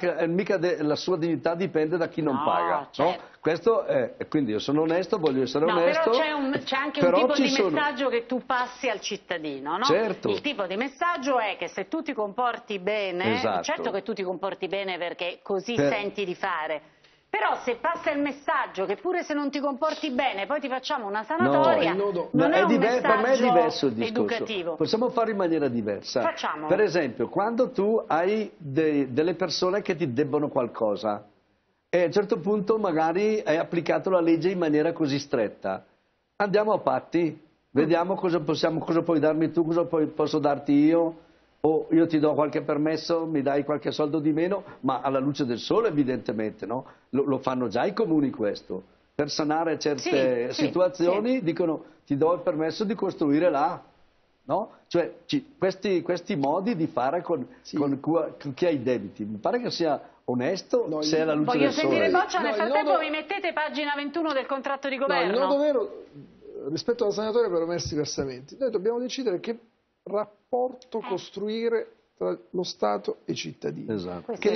la sua dignità dipende da chi non paga. Certo. No? Questo è, quindi io sono onesto, voglio essere onesto. Però c'è anche un tipo di messaggio che tu passi al cittadino, no? Certo. Il tipo di messaggio è che se tu ti comporti bene, certo che tu ti comporti bene perché così senti di fare, però se passa il messaggio che pure se non ti comporti bene poi ti facciamo una sanatoria, non è un messaggio per me è diverso il discorso. educativo. Possiamo fare in maniera diversa. Facciamolo. Per esempio, quando tu hai delle persone che ti debbono qualcosa e a un certo punto magari hai applicato la legge in maniera così stretta, andiamo a patti, vediamo cosa puoi darmi tu, cosa posso darti io, o io ti do qualche permesso, mi dai qualche soldo di meno, ma alla luce del sole evidentemente, no? Lo fanno già i comuni questo, per sanare certe situazioni dicono ti do il permesso di costruire là, no? Cioè questi modi di fare con chi ha i debiti, mi pare che sia onesto, se è alla luce del sole. Voglio sentire Boccia, nel frattempo vi mettete pagina 21 del contratto di governo. Il nodo vero, rispetto alla sanatoria per omessi versamenti, noi dobbiamo decidere che rapporto costruire tra lo Stato e i cittadini. Esatto. Che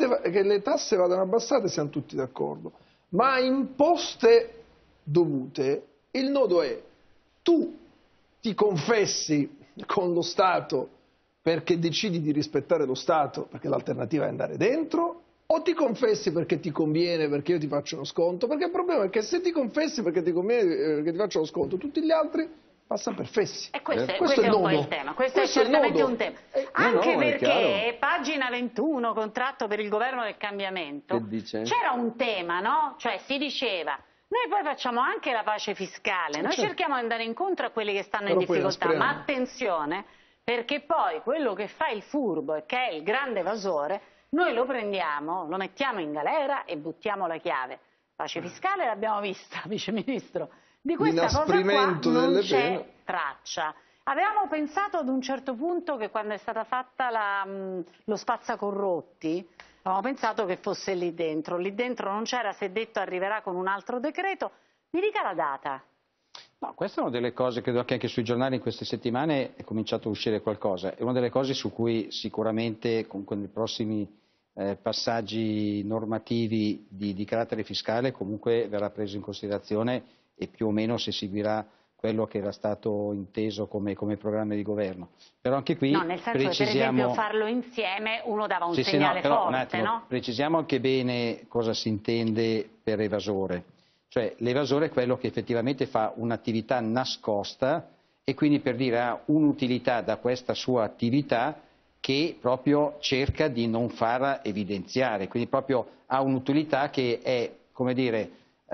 le tasse vadano abbassate siamo tutti d'accordo, ma imposte dovute, il nodo è tu ti confessi con lo Stato perché decidi di rispettare lo Stato, perché l'alternativa è andare dentro, o ti confessi perché ti conviene, perché io ti faccio uno sconto, perché il problema è che se ti confessi perché ti conviene, perché ti faccio lo sconto, tutti gli altri passano per fessi. E questo è un po' il tema, questo è certamente un tema. Anche perché, pagina 21, contratto per il governo del cambiamento, c'era un tema, no? Cioè si diceva, noi poi facciamo anche la pace fiscale, noi cerchiamo di andare incontro a quelli che stanno in difficoltà, ma attenzione, perché poi quello che fa il furbo e che è il grande evasore, noi lo prendiamo, lo mettiamo in galera e buttiamo la chiave. Pace fiscale l'abbiamo vista, Vice Ministro. Di questa cosa qua non c'è traccia. Avevamo pensato ad un certo punto che quando è stata fatta lo spazzacorrotti, avevamo pensato che fosse lì dentro non c'era, si è detto arriverà con un altro decreto. Mi dica la data. No, questa è una delle cose, credo che anche sui giornali in queste settimane è cominciato a uscire qualcosa, è una delle cose su cui sicuramente con i prossimi passaggi normativi di carattere fiscale comunque verrà preso in considerazione e più o meno si seguirà quello che era stato inteso come programma di governo. Però anche qui nel senso che per esempio farlo insieme uno dava un segnale forte, no? Precisiamo anche bene cosa si intende per evasore. Cioè l'evasore è quello che effettivamente fa un'attività nascosta e quindi per dire ha un'utilità da questa sua attività che proprio cerca di non far evidenziare, quindi proprio ha un'utilità che è, come dire,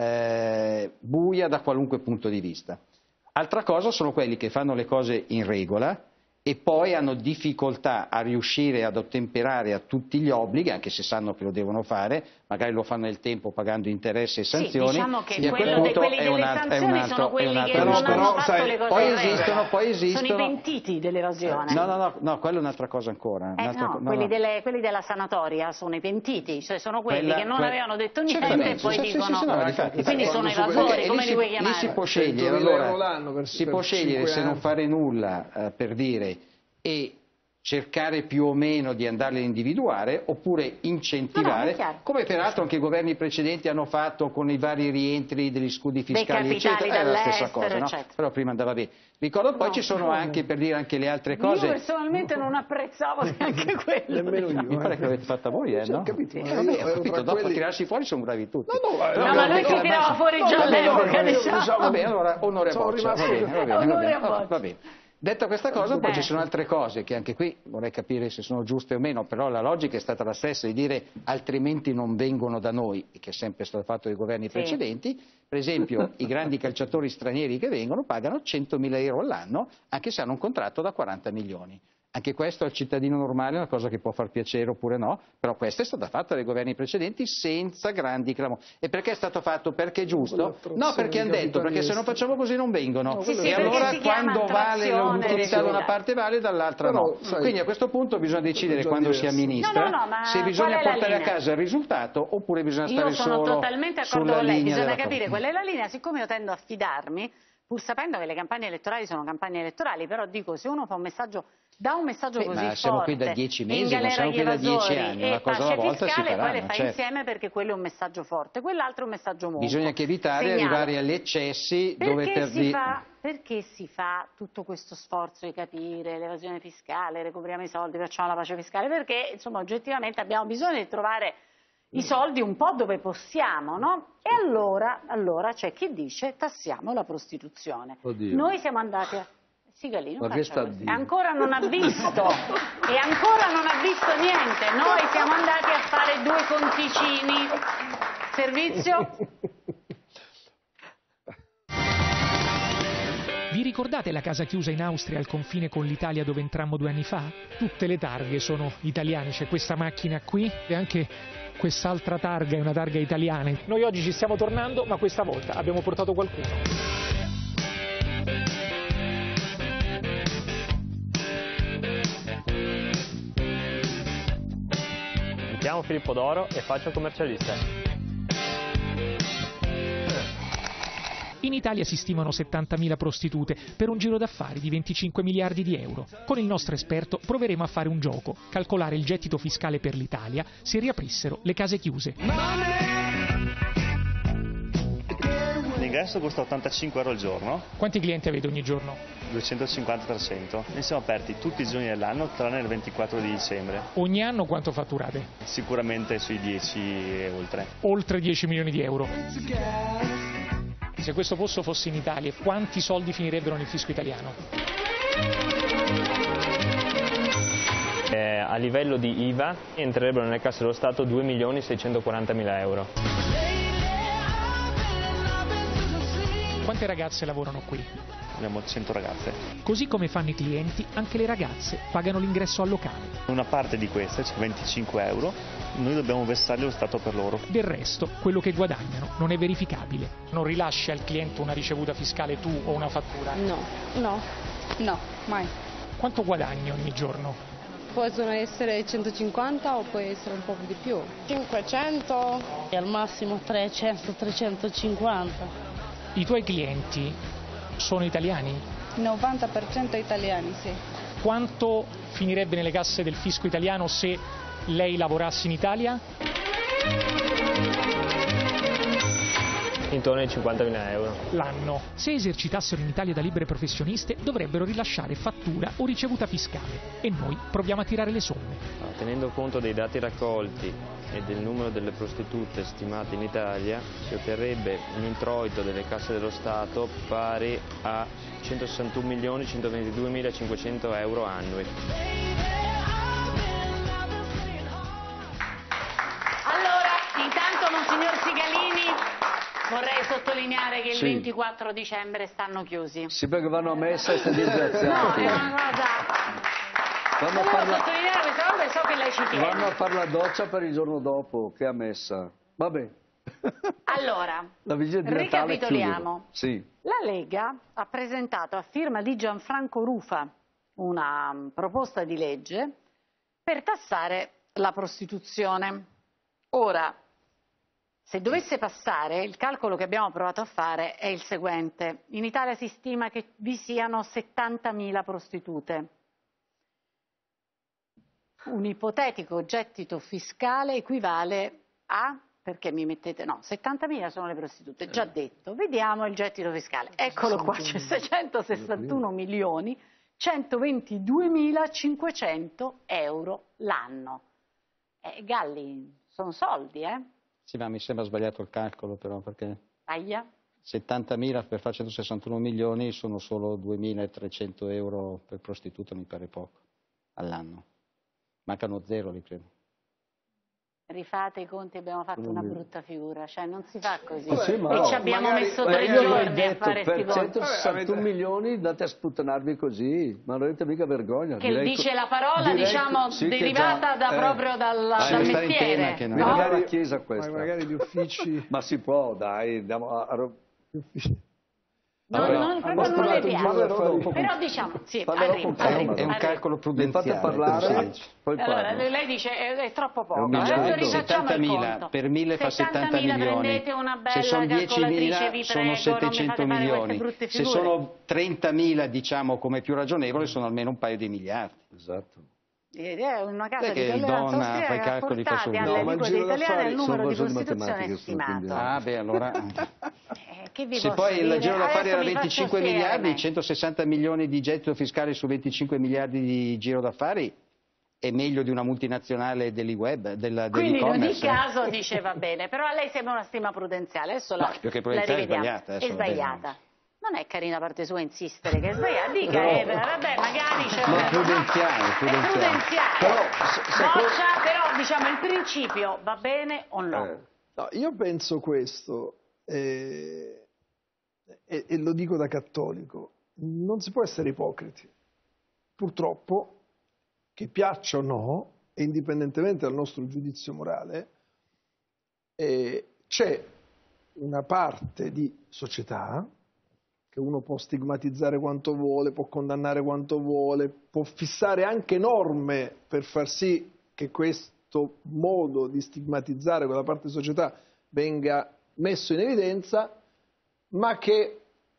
buia da qualunque punto di vista. Altra cosa sono quelli che fanno le cose in regola e poi hanno difficoltà a riuscire ad ottemperare a tutti gli obblighi, anche se sanno che lo devono fare, magari lo fanno nel tempo pagando interessi e sanzioni. Diciamo che quelli delle sanzioni sono quelli che non hanno fatto le cose in regola. Poi esistono... Sono i pentiti dell'evasione. No, quella è un'altra cosa ancora. Quelli della sanatoria sono i pentiti, cioè sono quelli che non avevano detto niente e poi dicono... Quindi sono evasori, come li vuoi chiamare? Lì si può scegliere, si può scegliere se non fare nulla, per dire, e cercare più o meno di andarli a individuare oppure incentivare, come peraltro anche i governi precedenti hanno fatto con i vari rientri degli scudi fiscali eccetera, è la stessa cosa, no? Però prima andava bene. Ricordo poi ci sono anche, per dire, anche le altre cose. Io personalmente non apprezzavo neanche quello. Nemmeno io. Mi pare che l'avete fatta voi, no? Ho capito. Ho capito, dopo tirarsi fuori sono bravi tutti. No, ma noi ci tirava fuori già all'epoca, diciamo. Va bene, allora onore a Boccia. Va bene. Detta questa cosa, poi ci sono altre cose che anche qui vorrei capire se sono giuste o meno, però la logica è stata la stessa di dire altrimenti non vengono da noi, che è sempre stato fatto dai governi precedenti. Per esempio i grandi calciatori stranieri che vengono pagano 100.000 euro all'anno, anche se hanno un contratto da 40 milioni. Anche questo al cittadino normale è una cosa che può far piacere oppure no, però questa è stata fatta dai governi precedenti senza grandi clamori. E perché è stato fatto? Perché è giusto? No, perché hanno detto, perché se non facciamo così non vengono. E allora quando vale l'utilità da una parte vale, dall'altra no. Quindi a questo punto bisogna decidere quando si amministra se bisogna portare a casa il risultato oppure bisogna stare solo sulla linea. Io sono totalmente d'accordo con lei, bisogna capire qual è la linea, siccome io tendo a fidarmi, pur sapendo che le campagne elettorali sono campagne elettorali, però dico, se uno fa un messaggio, dà un messaggio così forte, siamo qui da 10 mesi, non siamo qui da 10 anni, una cosa alla volta si faranno, poi le fa insieme perché quello è un messaggio forte, quell'altro è un messaggio molto. Bisogna anche evitare di arrivare agli eccessi dove perché si fa tutto questo sforzo di capire l'evasione fiscale, recuperiamo i soldi, facciamo la pace fiscale? Perché insomma oggettivamente abbiamo bisogno di trovare i soldi un po' dove possiamo, no? E allora c'è chi dice tassiamo la prostituzione. Oddio. Noi siamo andati a... Sigalini, Ma che sta a dire? ancora non ha visto e ancora non ha visto niente. Noi siamo andati a fare 2 conticini. Servizio? Vi ricordate la casa chiusa in Austria al confine con l'Italia dove entrammo 2 anni fa? Tutte le targhe sono italiane, c'è questa macchina qui e anche quest'altra targa è una targa italiana. Noi oggi ci stiamo tornando, ma questa volta abbiamo portato qualcuno. Mi chiamo Filippo Doro e faccio il commercialista. In Italia si stimano 70.000 prostitute per un giro d'affari di 25 miliardi di euro. Con il nostro esperto proveremo a fare un gioco, calcolare il gettito fiscale per l'Italia se riaprissero le case chiuse. L'ingresso costa 85 euro al giorno. Quanti clienti avete ogni giorno? 250-300. Noi siamo aperti tutti i giorni dell'anno, tranne il 24 di dicembre. Ogni anno quanto fatturate? Sicuramente sui 10 e oltre. Oltre 10 milioni di euro. Se questo posto fosse in Italia, quanti soldi finirebbero nel fisco italiano? A livello di IVA entrerebbero nelle casse dello Stato 2.640.000 euro. Quante ragazze lavorano qui? Abbiamo 100 ragazze. Così come fanno i clienti, anche le ragazze pagano l'ingresso al locale. Una parte di queste, cioè 25 euro, noi dobbiamo versarli allo Stato per loro. Del resto, quello che guadagnano non è verificabile. Non rilasci al cliente una ricevuta fiscale tu o una fattura? No, mai. Quanto guadagni ogni giorno? Possono essere 150 o può essere un po' di più. 500 e al massimo 300, 350. I tuoi clienti sono italiani? 90% italiani, sì. Quanto finirebbe nelle casse del fisco italiano se lei lavorasse in Italia? Intorno ai 50.000 euro. L'anno. Se esercitassero in Italia da libere professioniste dovrebbero rilasciare fattura o ricevuta fiscale e noi proviamo a tirare le somme. Tenendo conto dei dati raccolti e del numero delle prostitute stimate in Italia, si otterrebbe un introito delle casse dello Stato pari a 161.122.500 euro annui. Allora, intanto Monsignor Sigalini, vorrei sottolineare che il 24 dicembre stanno chiusi. Sì, perché vanno a messa e si disgraziati. No, è una cosa... Volevo sottolineare questa cosa e so che lei ci tiene. Vanno a fare la doccia per il giorno dopo che ha messa. Vabbè. Allora, la vigilia di Natale ricapitoliamo. Sì. La Lega ha presentato a firma di Gianfranco Rufa una proposta di legge per tassare la prostituzione. Ora, se dovesse passare, il calcolo che abbiamo provato a fare è il seguente. In Italia si stima che vi siano 70.000 prostitute. Un ipotetico gettito fiscale equivale a, perché mi mettete, no, 70.000 sono le prostitute, già detto, vediamo il gettito fiscale, eccolo qua, c'è 661 milioni, 122.500 euro l'anno. Galli, sono soldi, eh? Sì, ma mi sembra sbagliato il calcolo però, perché... Aia? 70.000 per fare 161 milioni sono solo 2.300 euro per prostituta, mi pare poco, all'anno. Mancano 0, li credo. Rifate i conti, abbiamo fatto una brutta figura, cioè non si fa così. Sì, e ci abbiamo messo 3 giorni a fare sti conti. Per 161 milioni date a sputtanarvi così, ma non avete mica vergogna. Che dice la parola, diciamo, sì, derivata proprio dal mestiere. Che no? La chiesa questa. Ma magari gli uffici... Ma si può, dai, andiamo a... Gli uffici... non le piace, però diciamo, sì, è un calcolo prudenziale. Fate parlare, poi allora, lei dice è troppo poco, 70.000 per 1.000 fa 70 milioni, se sono 10.000 sono 700 milioni, se sono 30.000 diciamo come più ragionevole sono almeno un paio di miliardi. Esatto. È una casa di tolleranza austriaca ha portato alle aliquote italiane il numero di prostituzione stimato. Ah beh, allora... Se poi il giro d'affari era 25 miliardi, 160 milioni di gettito fiscale su 25 miliardi di giro d'affari è meglio di una multinazionale dell'e-web, dell'e-commerce. Quindi in ogni caso dice va bene, però a lei sembra una stima prudenziale, adesso la rivediamo. È sbagliata. Non è carina da parte sua insistere che è sbagliata, dica, vabbè, magari c'è... Ma prudenziale. Però diciamo il principio va bene o no? No, io penso questo... E lo dico da cattolico, non si può essere ipocriti. Purtroppo, che piaccia o no, e indipendentemente dal nostro giudizio morale, c'è una parte di società che uno può stigmatizzare quanto vuole, può condannare quanto vuole, può fissare anche norme per far sì che questo modo di stigmatizzare quella parte di società venga messo in evidenza, ma che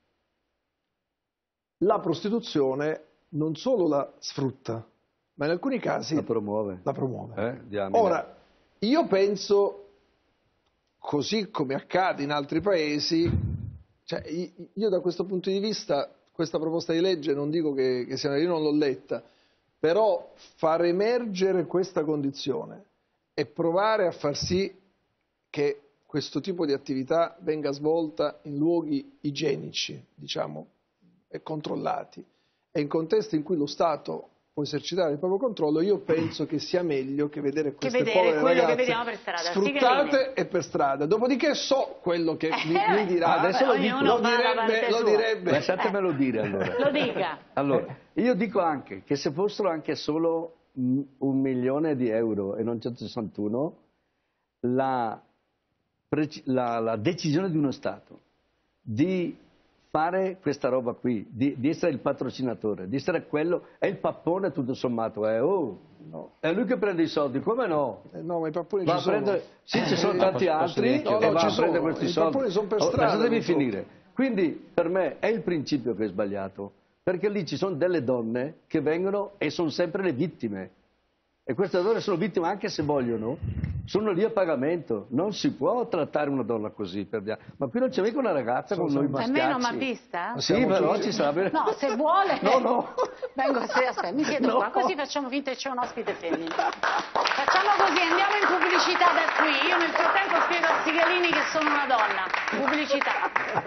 la prostituzione non solo la sfrutta, ma in alcuni casi la promuove. Ora, io penso, così come accade in altri paesi, cioè io da questo punto di vista, questa proposta di legge non dico che sia, io non l'ho letta, però far emergere questa condizione e provare a far sì che questo tipo di attività venga svolta in luoghi igienici, diciamo, e controllati, e in contesti in cui lo Stato può esercitare il proprio controllo, io penso che sia meglio che vedere queste povere ragazze sfruttate e per strada. Dopodiché so quello che mi dirà, adesso lo direbbe. Lasciatemelo dire allora. Lo dica. Allora, io dico anche che se fossero anche solo 1 milione di euro e non 161, la decisione di uno Stato di fare questa roba qui, di essere il patrocinatore, di essere quello, è il pappone tutto sommato, no. È lui che prende i soldi, come no? No, ma i papponi ci sono. Sì, ci sono tanti altri che va a prendere questi soldi. I papponi sono per strada. Lasciatemi finire. Quindi per me è il principio che è sbagliato, perché lì ci sono delle donne che vengono e sono sempre le vittime. E queste donne sono vittime anche se vogliono, sono lì a pagamento. Non si può trattare una donna così. Ma qui non c'è mica una ragazza con noi maschiacci. A me non mi ha vista? Sì, però ci sarebbe... No, se vuole... No. Vengo, aspetta, mi siedo qua, così facciamo finta che c'è un ospite femmina. Facciamo così, andiamo in pubblicità da qui. Io nel frattempo spiego a Sigalini che sono una donna. Pubblicità.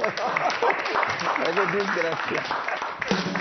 Grazie.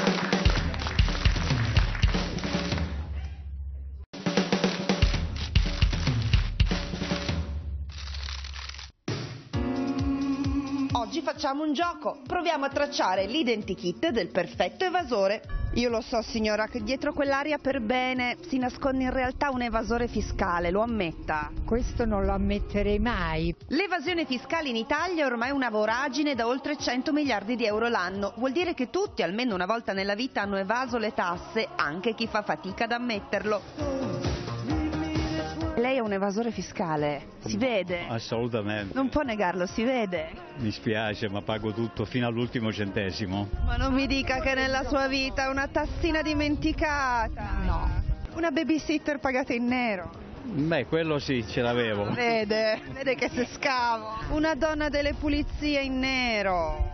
Oggi facciamo un gioco, proviamo a tracciare l'identikit del perfetto evasore. Io lo so signora che dietro quell'aria per bene si nasconde in realtà un evasore fiscale, lo ammetta. Questo non lo ammetterei mai. L'evasione fiscale in Italia è ormai una voragine da oltre 100 miliardi di euro l'anno. Vuol dire che tutti, almeno una volta nella vita, hanno evaso le tasse, anche chi fa fatica ad ammetterlo. Lei è un evasore fiscale, si vede. Assolutamente. Non può negarlo, si vede. Mi spiace, ma pago tutto fino all'ultimo centesimo. Ma non mi dica che nella sua vita una tassina dimenticata. No. Una babysitter pagata in nero. Beh, quello sì, ce l'avevo. Vede che se scavo. Una donna delle pulizie in nero.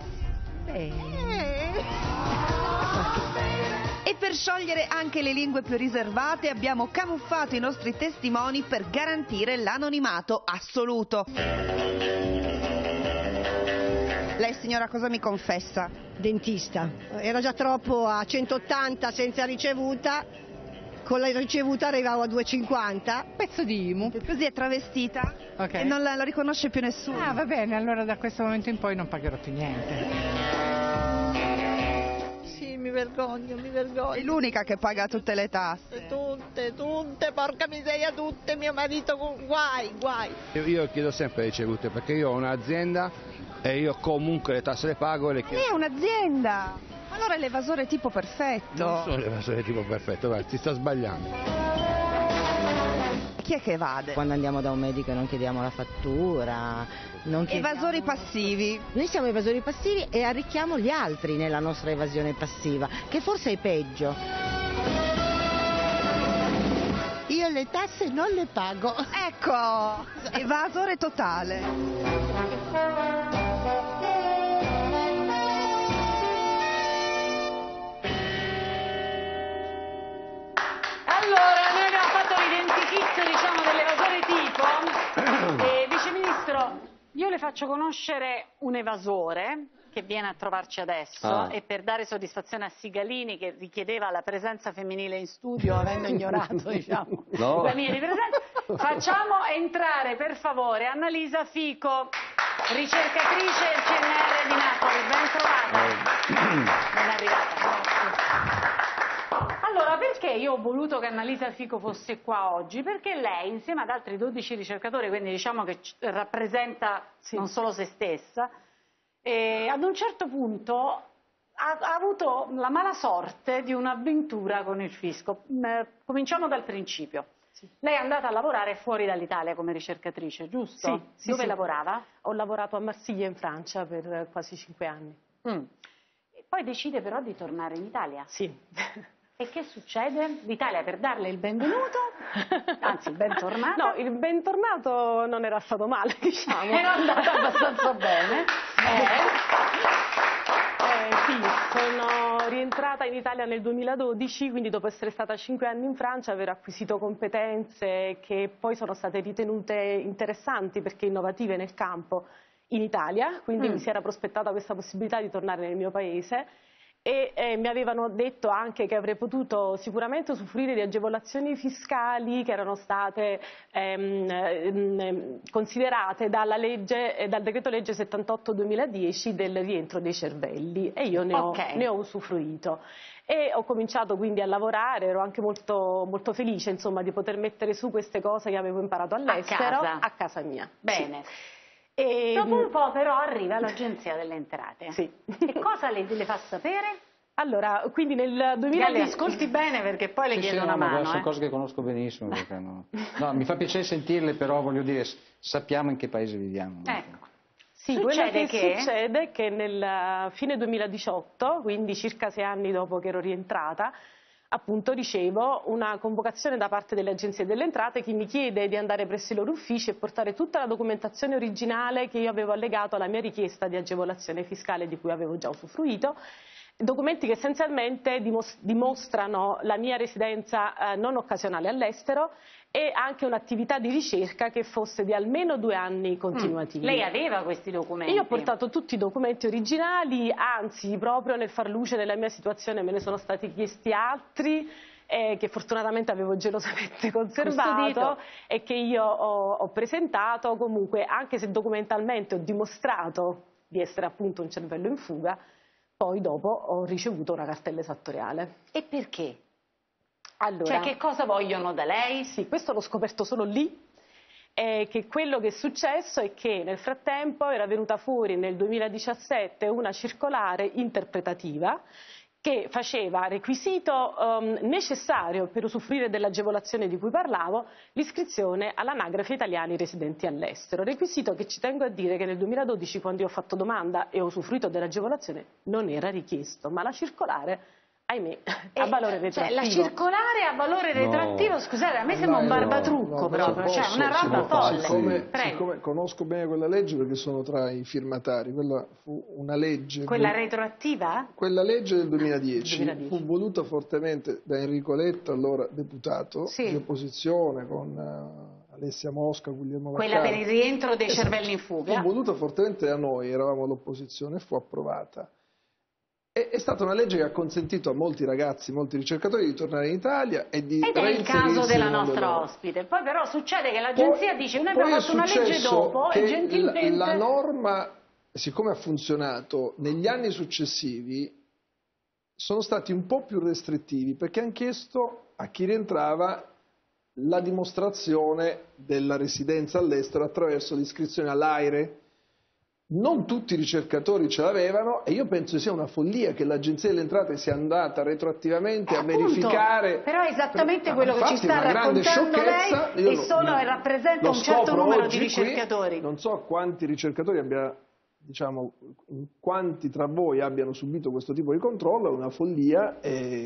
E per sciogliere anche le lingue più riservate abbiamo camuffato i nostri testimoni per garantire l'anonimato assoluto. Lei signora cosa mi confessa? Dentista. Era già troppo a 180 senza ricevuta, con la ricevuta arrivavo a 250. Pezzo di IMU. Così è travestita e non la riconosce più nessuno. Ah, va bene, allora da questo momento in poi non pagherò più niente. Mi vergogno, mi vergogno. È l'unica che paga tutte le tasse. Tutte, porca miseria, tutte, mio marito, guai. Io chiedo sempre le ricevute perché io ho un'azienda e io comunque le tasse le pago e le chiedo. Lei è un'azienda, allora è l'evasore tipo perfetto. Non sono l'evasore tipo perfetto, guarda, ti sta sbagliando. Chi è che evade? Quando andiamo da un medico e non chiediamo la fattura. Evasori passivi. Noi siamo evasori passivi e arricchiamo gli altri nella nostra evasione passiva, che forse è peggio. Io le tasse non le pago. Ecco, evasore totale. Allora, noi abbiamo fatto l'identikit, diciamo, dell'evasore tipo. Vice Ministro, io le faccio conoscere un evasore che viene a trovarci adesso e per dare soddisfazione a Sigalini, che richiedeva la presenza femminile in studio avendo ignorato, diciamo, la mia ripresenza, facciamo entrare per favore Annalisa Fico, ricercatrice del CNR di Napoli. Ben trovata. Ben arrivata. Allora, perché io ho voluto che Annalisa Fico fosse qua oggi? Perché lei, insieme ad altri 12 ricercatori, quindi diciamo che rappresenta non solo se stessa, ad un certo punto ha avuto la mala sorte di un'avventura con il fisco. Cominciamo dal principio. Sì. Lei è andata a lavorare fuori dall'Italia come ricercatrice, giusto? Sì. Dove lavorava? Ho lavorato a Marsiglia in Francia per quasi 5 anni. E poi decide però di tornare in Italia. Sì. E che succede? L'Italia, per darle il benvenuto, anzi il bentornato. No, il bentornato non era stato male, diciamo. Era andata abbastanza bene. Sì, sono rientrata in Italia nel 2012, quindi dopo essere stata 5 anni in Francia, aver acquisito competenze che poi sono state ritenute interessanti perché innovative nel campo in Italia, quindi mi si era prospettata questa possibilità di tornare nel mio paese. E mi avevano detto anche che avrei potuto sicuramente usufruire di agevolazioni fiscali che erano state considerate dal decreto legge 78/2010 del rientro dei cervelli, e io ne ho usufruito. E ho cominciato quindi a lavorare, ero anche molto felice, insomma, di poter mettere su queste cose che avevo imparato all'estero a casa mia. Bene. Sì. Dopo un po' però arriva l'Agenzia delle Entrate. Sì. E cosa le fa sapere? Allora, quindi nel 2010... ascolti bene perché poi le chiedo una mano. Sono cose che conosco benissimo. Perché no, mi fa piacere sentirle, però voglio dire, sappiamo in che paese viviamo. Ecco. Sì, succede che nel fine 2018, quindi circa 6 anni dopo che ero rientrata, appunto ricevo una convocazione da parte delle agenzie delle entrate che mi chiede di andare presso i loro uffici e portare tutta la documentazione originale che io avevo allegato alla mia richiesta di agevolazione fiscale di cui avevo già usufruito, documenti che essenzialmente dimostrano la mia residenza non occasionale all'estero e anche un'attività di ricerca che fosse di almeno 2 anni continuativi. Lei aveva questi documenti? Io ho portato tutti i documenti originali, anzi proprio nel far luce della mia situazione me ne sono stati chiesti altri che fortunatamente avevo gelosamente conservato e che io ho presentato. Comunque, anche se documentalmente ho dimostrato di essere appunto un cervello in fuga, poi dopo ho ricevuto una cartella esattoriale. E perché? Allora, cioè, che cosa vogliono da lei? Sì, questo l'ho scoperto solo lì, che quello che è successo è che nel frattempo era venuta fuori nel 2017 una circolare interpretativa che faceva requisito necessario per usufruire dell'agevolazione di cui parlavo l'iscrizione all'anagrafe italiani residenti all'estero, requisito che ci tengo a dire che nel 2012, quando io ho fatto domanda e ho usufruito dell'agevolazione, non era richiesto, ma la circolare, ahimè, a valore retroattivo. Cioè, la circolare a valore retroattivo, scusate, a me sembra un barbatrucco proprio, cioè una roba folle. Siccome conosco bene quella legge perché sono tra i firmatari, quella fu una legge... Quella retroattiva? Quella legge del 2010 fu voluta fortemente da Enrico Letta, allora deputato di opposizione, con Alessia Mosca, Guglielmo Quella Vaccaro. per il rientro dei cervelli in fuga. Fu voluta fortemente da noi, eravamo all'opposizione, fu approvata. È stata una legge che ha consentito a molti ragazzi, molti ricercatori di tornare in Italia e di reinserirsi. Ed è il caso della nostra ospite. Poi però succede che l'agenzia dice noi abbiamo fatto una legge dopo e gentilmente... La norma, siccome ha funzionato, negli anni successivi sono stati un po' più restrittivi perché hanno chiesto a chi rientrava la dimostrazione della residenza all'estero attraverso l'iscrizione all'AIRE. Non tutti i ricercatori ce l'avevano e io penso sia una follia che l'Agenzia delle Entrate sia andata retroattivamente a verificare. Però è esattamente quello che ci sta raccontando lei e rappresenta un certo numero di ricercatori. Qui, non so quanti ricercatori abbia, diciamo, quanti tra voi abbiano subito questo tipo di controllo, è una follia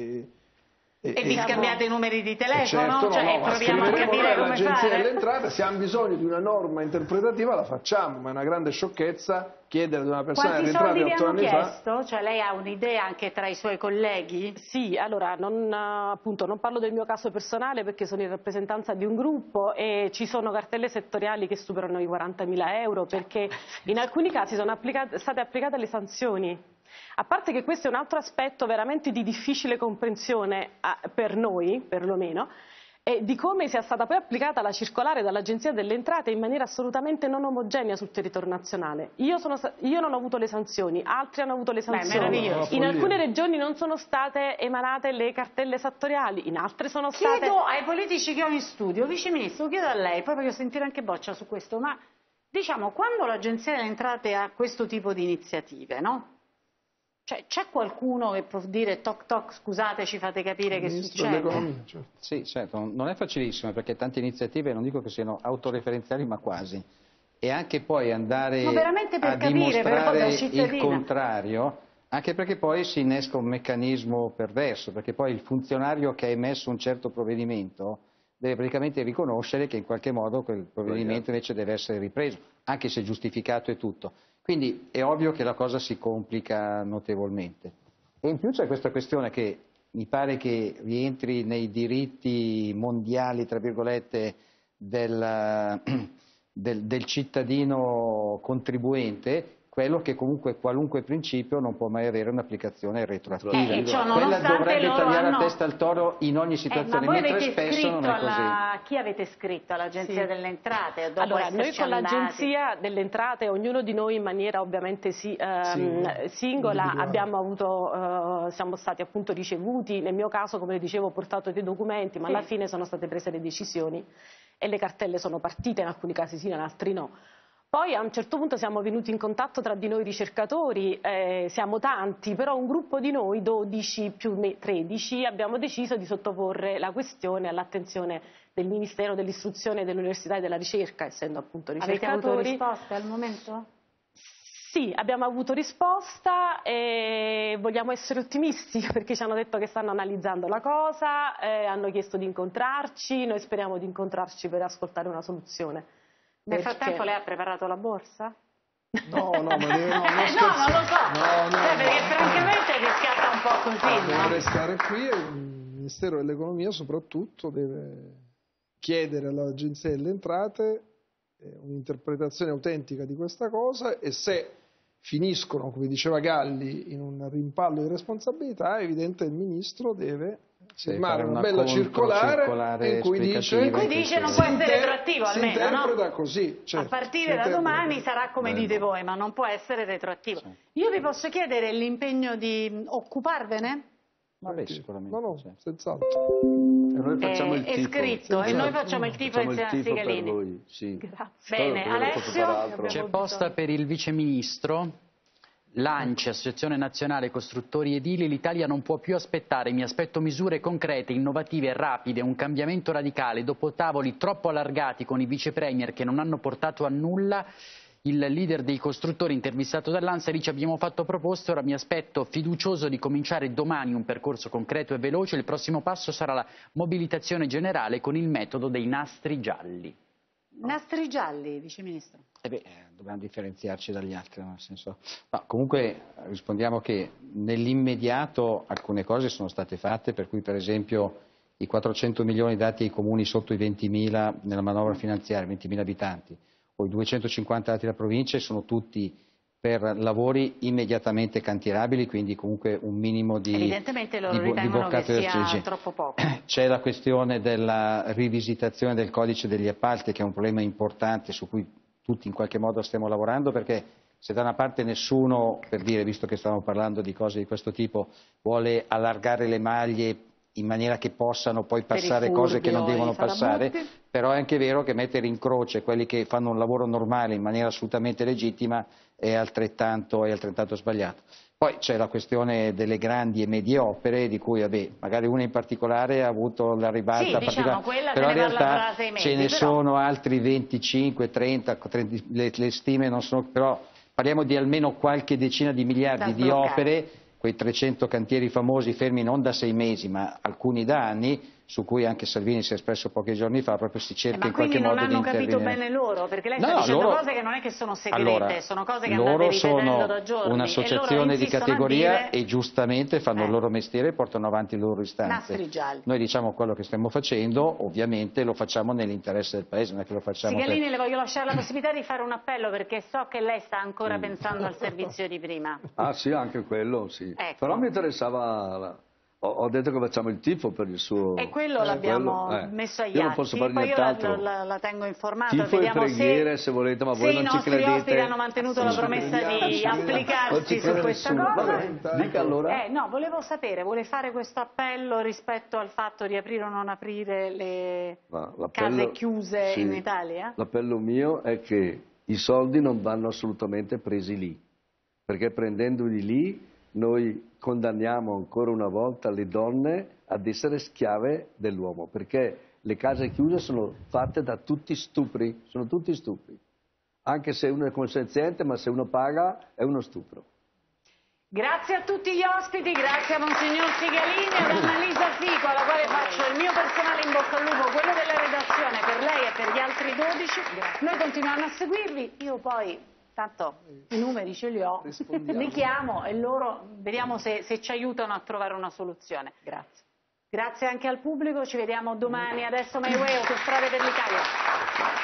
E vi scambiate i numeri di telefono? Certo, proviamo a capire come l'Agenzia fare. delle Entrate, se hanno bisogno di una norma interpretativa la facciamo, ma è una grande sciocchezza chiedere ad una persona che è rientrata 8 anni fa. Quanti soldi vi hanno chiesto? Cioè lei ha un'idea anche tra i suoi colleghi? Sì, allora appunto non parlo del mio caso personale perché sono in rappresentanza di un gruppo e ci sono cartelle settoriali che superano i 40.000 euro perché in alcuni casi sono state applicate le sanzioni. A parte che questo è un altro aspetto veramente di difficile comprensione per noi, perlomeno, di come sia stata poi applicata la circolare dall'Agenzia delle Entrate in maniera assolutamente non omogenea sul territorio nazionale. Io non ho avuto le sanzioni, altri hanno avuto le sanzioni. In alcune regioni non sono state emanate le cartelle esattoriali, in altre sono state... Chiedo ai politici che ho in studio, Vice Ministro, chiedo a lei, poi voglio sentire anche Boccia su questo, ma diciamo quando l'Agenzia delle Entrate ha questo tipo di iniziative, no? Cioè, c'è qualcuno che può dire toc toc, scusate, ci fate capire che succede? Certo. Sì, certo, non è facilissimo perché tante iniziative non dico che siano autoreferenziali ma quasi, e anche poi andare a dimostrare il contrario, anche perché poi si innesca un meccanismo perverso, perché poi il funzionario che ha emesso un certo provvedimento deve praticamente riconoscere che in qualche modo quel provvedimento invece deve essere ripreso, anche se giustificato e tutto. Quindi è ovvio che la cosa si complica notevolmente. E in più c'è questa questione che mi pare che rientri nei diritti mondiali, tra virgolette, del cittadino contribuente, quello che comunque qualunque principio non può mai avere un'applicazione retroattiva. Quella dovrebbe tagliare la testa al toro in ogni situazione, ma voi mentre spesso non è così. Chi avete scritto all'Agenzia delle Entrate? Allora, noi con l'Agenzia delle Entrate, ognuno di noi in maniera ovviamente singola, siamo stati appunto ricevuti, nel mio caso come dicevo ho portato dei documenti, ma alla fine sono state prese le decisioni e le cartelle sono partite, in alcuni casi sì, in altri no. Poi a un certo punto siamo venuti in contatto tra di noi ricercatori, siamo tanti, però un gruppo di noi, 12 più 13, abbiamo deciso di sottoporre la questione all'attenzione del Ministero dell'Istruzione, dell'Università e della Ricerca, essendo appunto ricercatori. Avete avuto risposte al momento? Sì, abbiamo avuto risposta e vogliamo essere ottimisti perché ci hanno detto che stanno analizzando la cosa, hanno chiesto di incontrarci, noi speriamo di incontrarci per ascoltare una soluzione. Nel frattempo lei ha preparato la borsa? No, non lo so. Perché francamente rischiata un po' così. Deve restare qui e il Ministero dell'Economia soprattutto deve chiedere all'Agenzia delle Entrate un'interpretazione autentica di questa cosa e se finiscono, come diceva Galli, in un rimpallo di responsabilità, è evidente che il Ministro deve firmare una bella circolare in cui dice non può essere retroattivo, almeno, si interpreta così. Certo, a partire da domani sarà come dite voi, ma non può essere retroattivo. Sì. Io vi posso chiedere l'impegno di occuparvene? Vabbè, sicuramente. No, senz'altro. E noi facciamo il tifo. È scritto, e noi facciamo il tifo insieme a Sigalini. Sì. Bene, Alessio? C'è posta per il Vice Ministro. L'ANCI, Associazione Nazionale Costruttori Edili, l'Italia non può più aspettare, mi aspetto misure concrete, innovative e rapide, un cambiamento radicale, dopo tavoli troppo allargati con i vice premier che non hanno portato a nulla. Il leader dei costruttori intervistato dall'ANSA dice abbiamo fatto proposte, ora mi aspetto fiducioso di cominciare domani un percorso concreto e veloce, il prossimo passo sarà la mobilitazione generale con il metodo dei nastri gialli. Nastri gialli, Vice Ministro? Dobbiamo differenziarci dagli altri, nel senso... No, comunque rispondiamo che nell'immediato alcune cose sono state fatte, per cui per esempio i 400 milioni dati ai comuni sotto i 20.000 nella manovra finanziaria, 20.000 abitanti, o i 250 dati alla provincia, sono tutti per lavori immediatamente cantierabili, quindi comunque un minimo di evidentemente loro ritengono che sia troppo poco. C'è la questione della rivisitazione del codice degli appalti, che è un problema importante su cui tutti in qualche modo stiamo lavorando, perché se da una parte nessuno, per dire, visto che stavamo parlando di cose di questo tipo, vuole allargare le maglie in maniera che possano poi passare cose che non devono passare, però è anche vero che mettere in croce quelli che fanno un lavoro normale in maniera assolutamente legittima è altrettanto sbagliato. Poi c'è la questione delle grandi e medie opere, di cui magari una in particolare ha avuto la ribalta diciamo, quella però in realtà ce ne sono altri 25, 30, le stime non sono, però parliamo di almeno qualche decina di miliardi di opere, quei 300 cantieri famosi fermi non da 6 mesi ma alcuni da anni, su cui anche Salvini si è espresso pochi giorni fa, proprio si cerca in qualche modo di intervenire. Ma quindi non hanno capito bene loro, perché lei sta dicendo cose che non è che sono segrete, sono cose che andate ripetendo da giorni. Loro sono un'associazione di categoria e giustamente fanno il loro mestiere e portano avanti le loro istanze. Noi diciamo quello che stiamo facendo, ovviamente lo facciamo nell'interesse del Paese, non è che lo facciamo... Sigalini, le voglio lasciare la possibilità di fare un appello, perché so che lei sta ancora pensando al servizio di prima. Ah sì, anche quello, sì. Ecco. Però mi interessava... Ho detto che facciamo il tifo per il suo... E quello l'abbiamo messo agli atti. Io non posso fare nient'altro. La tengo informata. Tifo e preghiere, se volete, ma voi non ci credete. I nostri ospiti hanno mantenuto la promessa di applicarsi su questa cosa. Dica allora. No, volevo sapere, vuole fare questo appello rispetto al fatto di aprire o non aprire le case chiuse in Italia? L'appello mio è che i soldi non vanno assolutamente presi lì, perché prendendoli lì noi condanniamo ancora una volta le donne ad essere schiave dell'uomo, perché le case chiuse sono fatte da tutti stupri, sono tutti stupri. Anche se uno è consenziente, ma se uno paga è uno stupro. Grazie a tutti gli ospiti, grazie a Monsignor Sigalini e ad Annalisa Fico, alla quale faccio il mio personale in bocca al lupo, quello della redazione, per lei e per gli altri 12. Noi continuiamo a seguirvi, io poi... Tanto i numeri ce li ho, li chiamo e loro vediamo se ci aiutano a trovare una soluzione. Grazie. Grazie anche al pubblico, ci vediamo domani. Adesso My Way, Autostrade per l'Italia.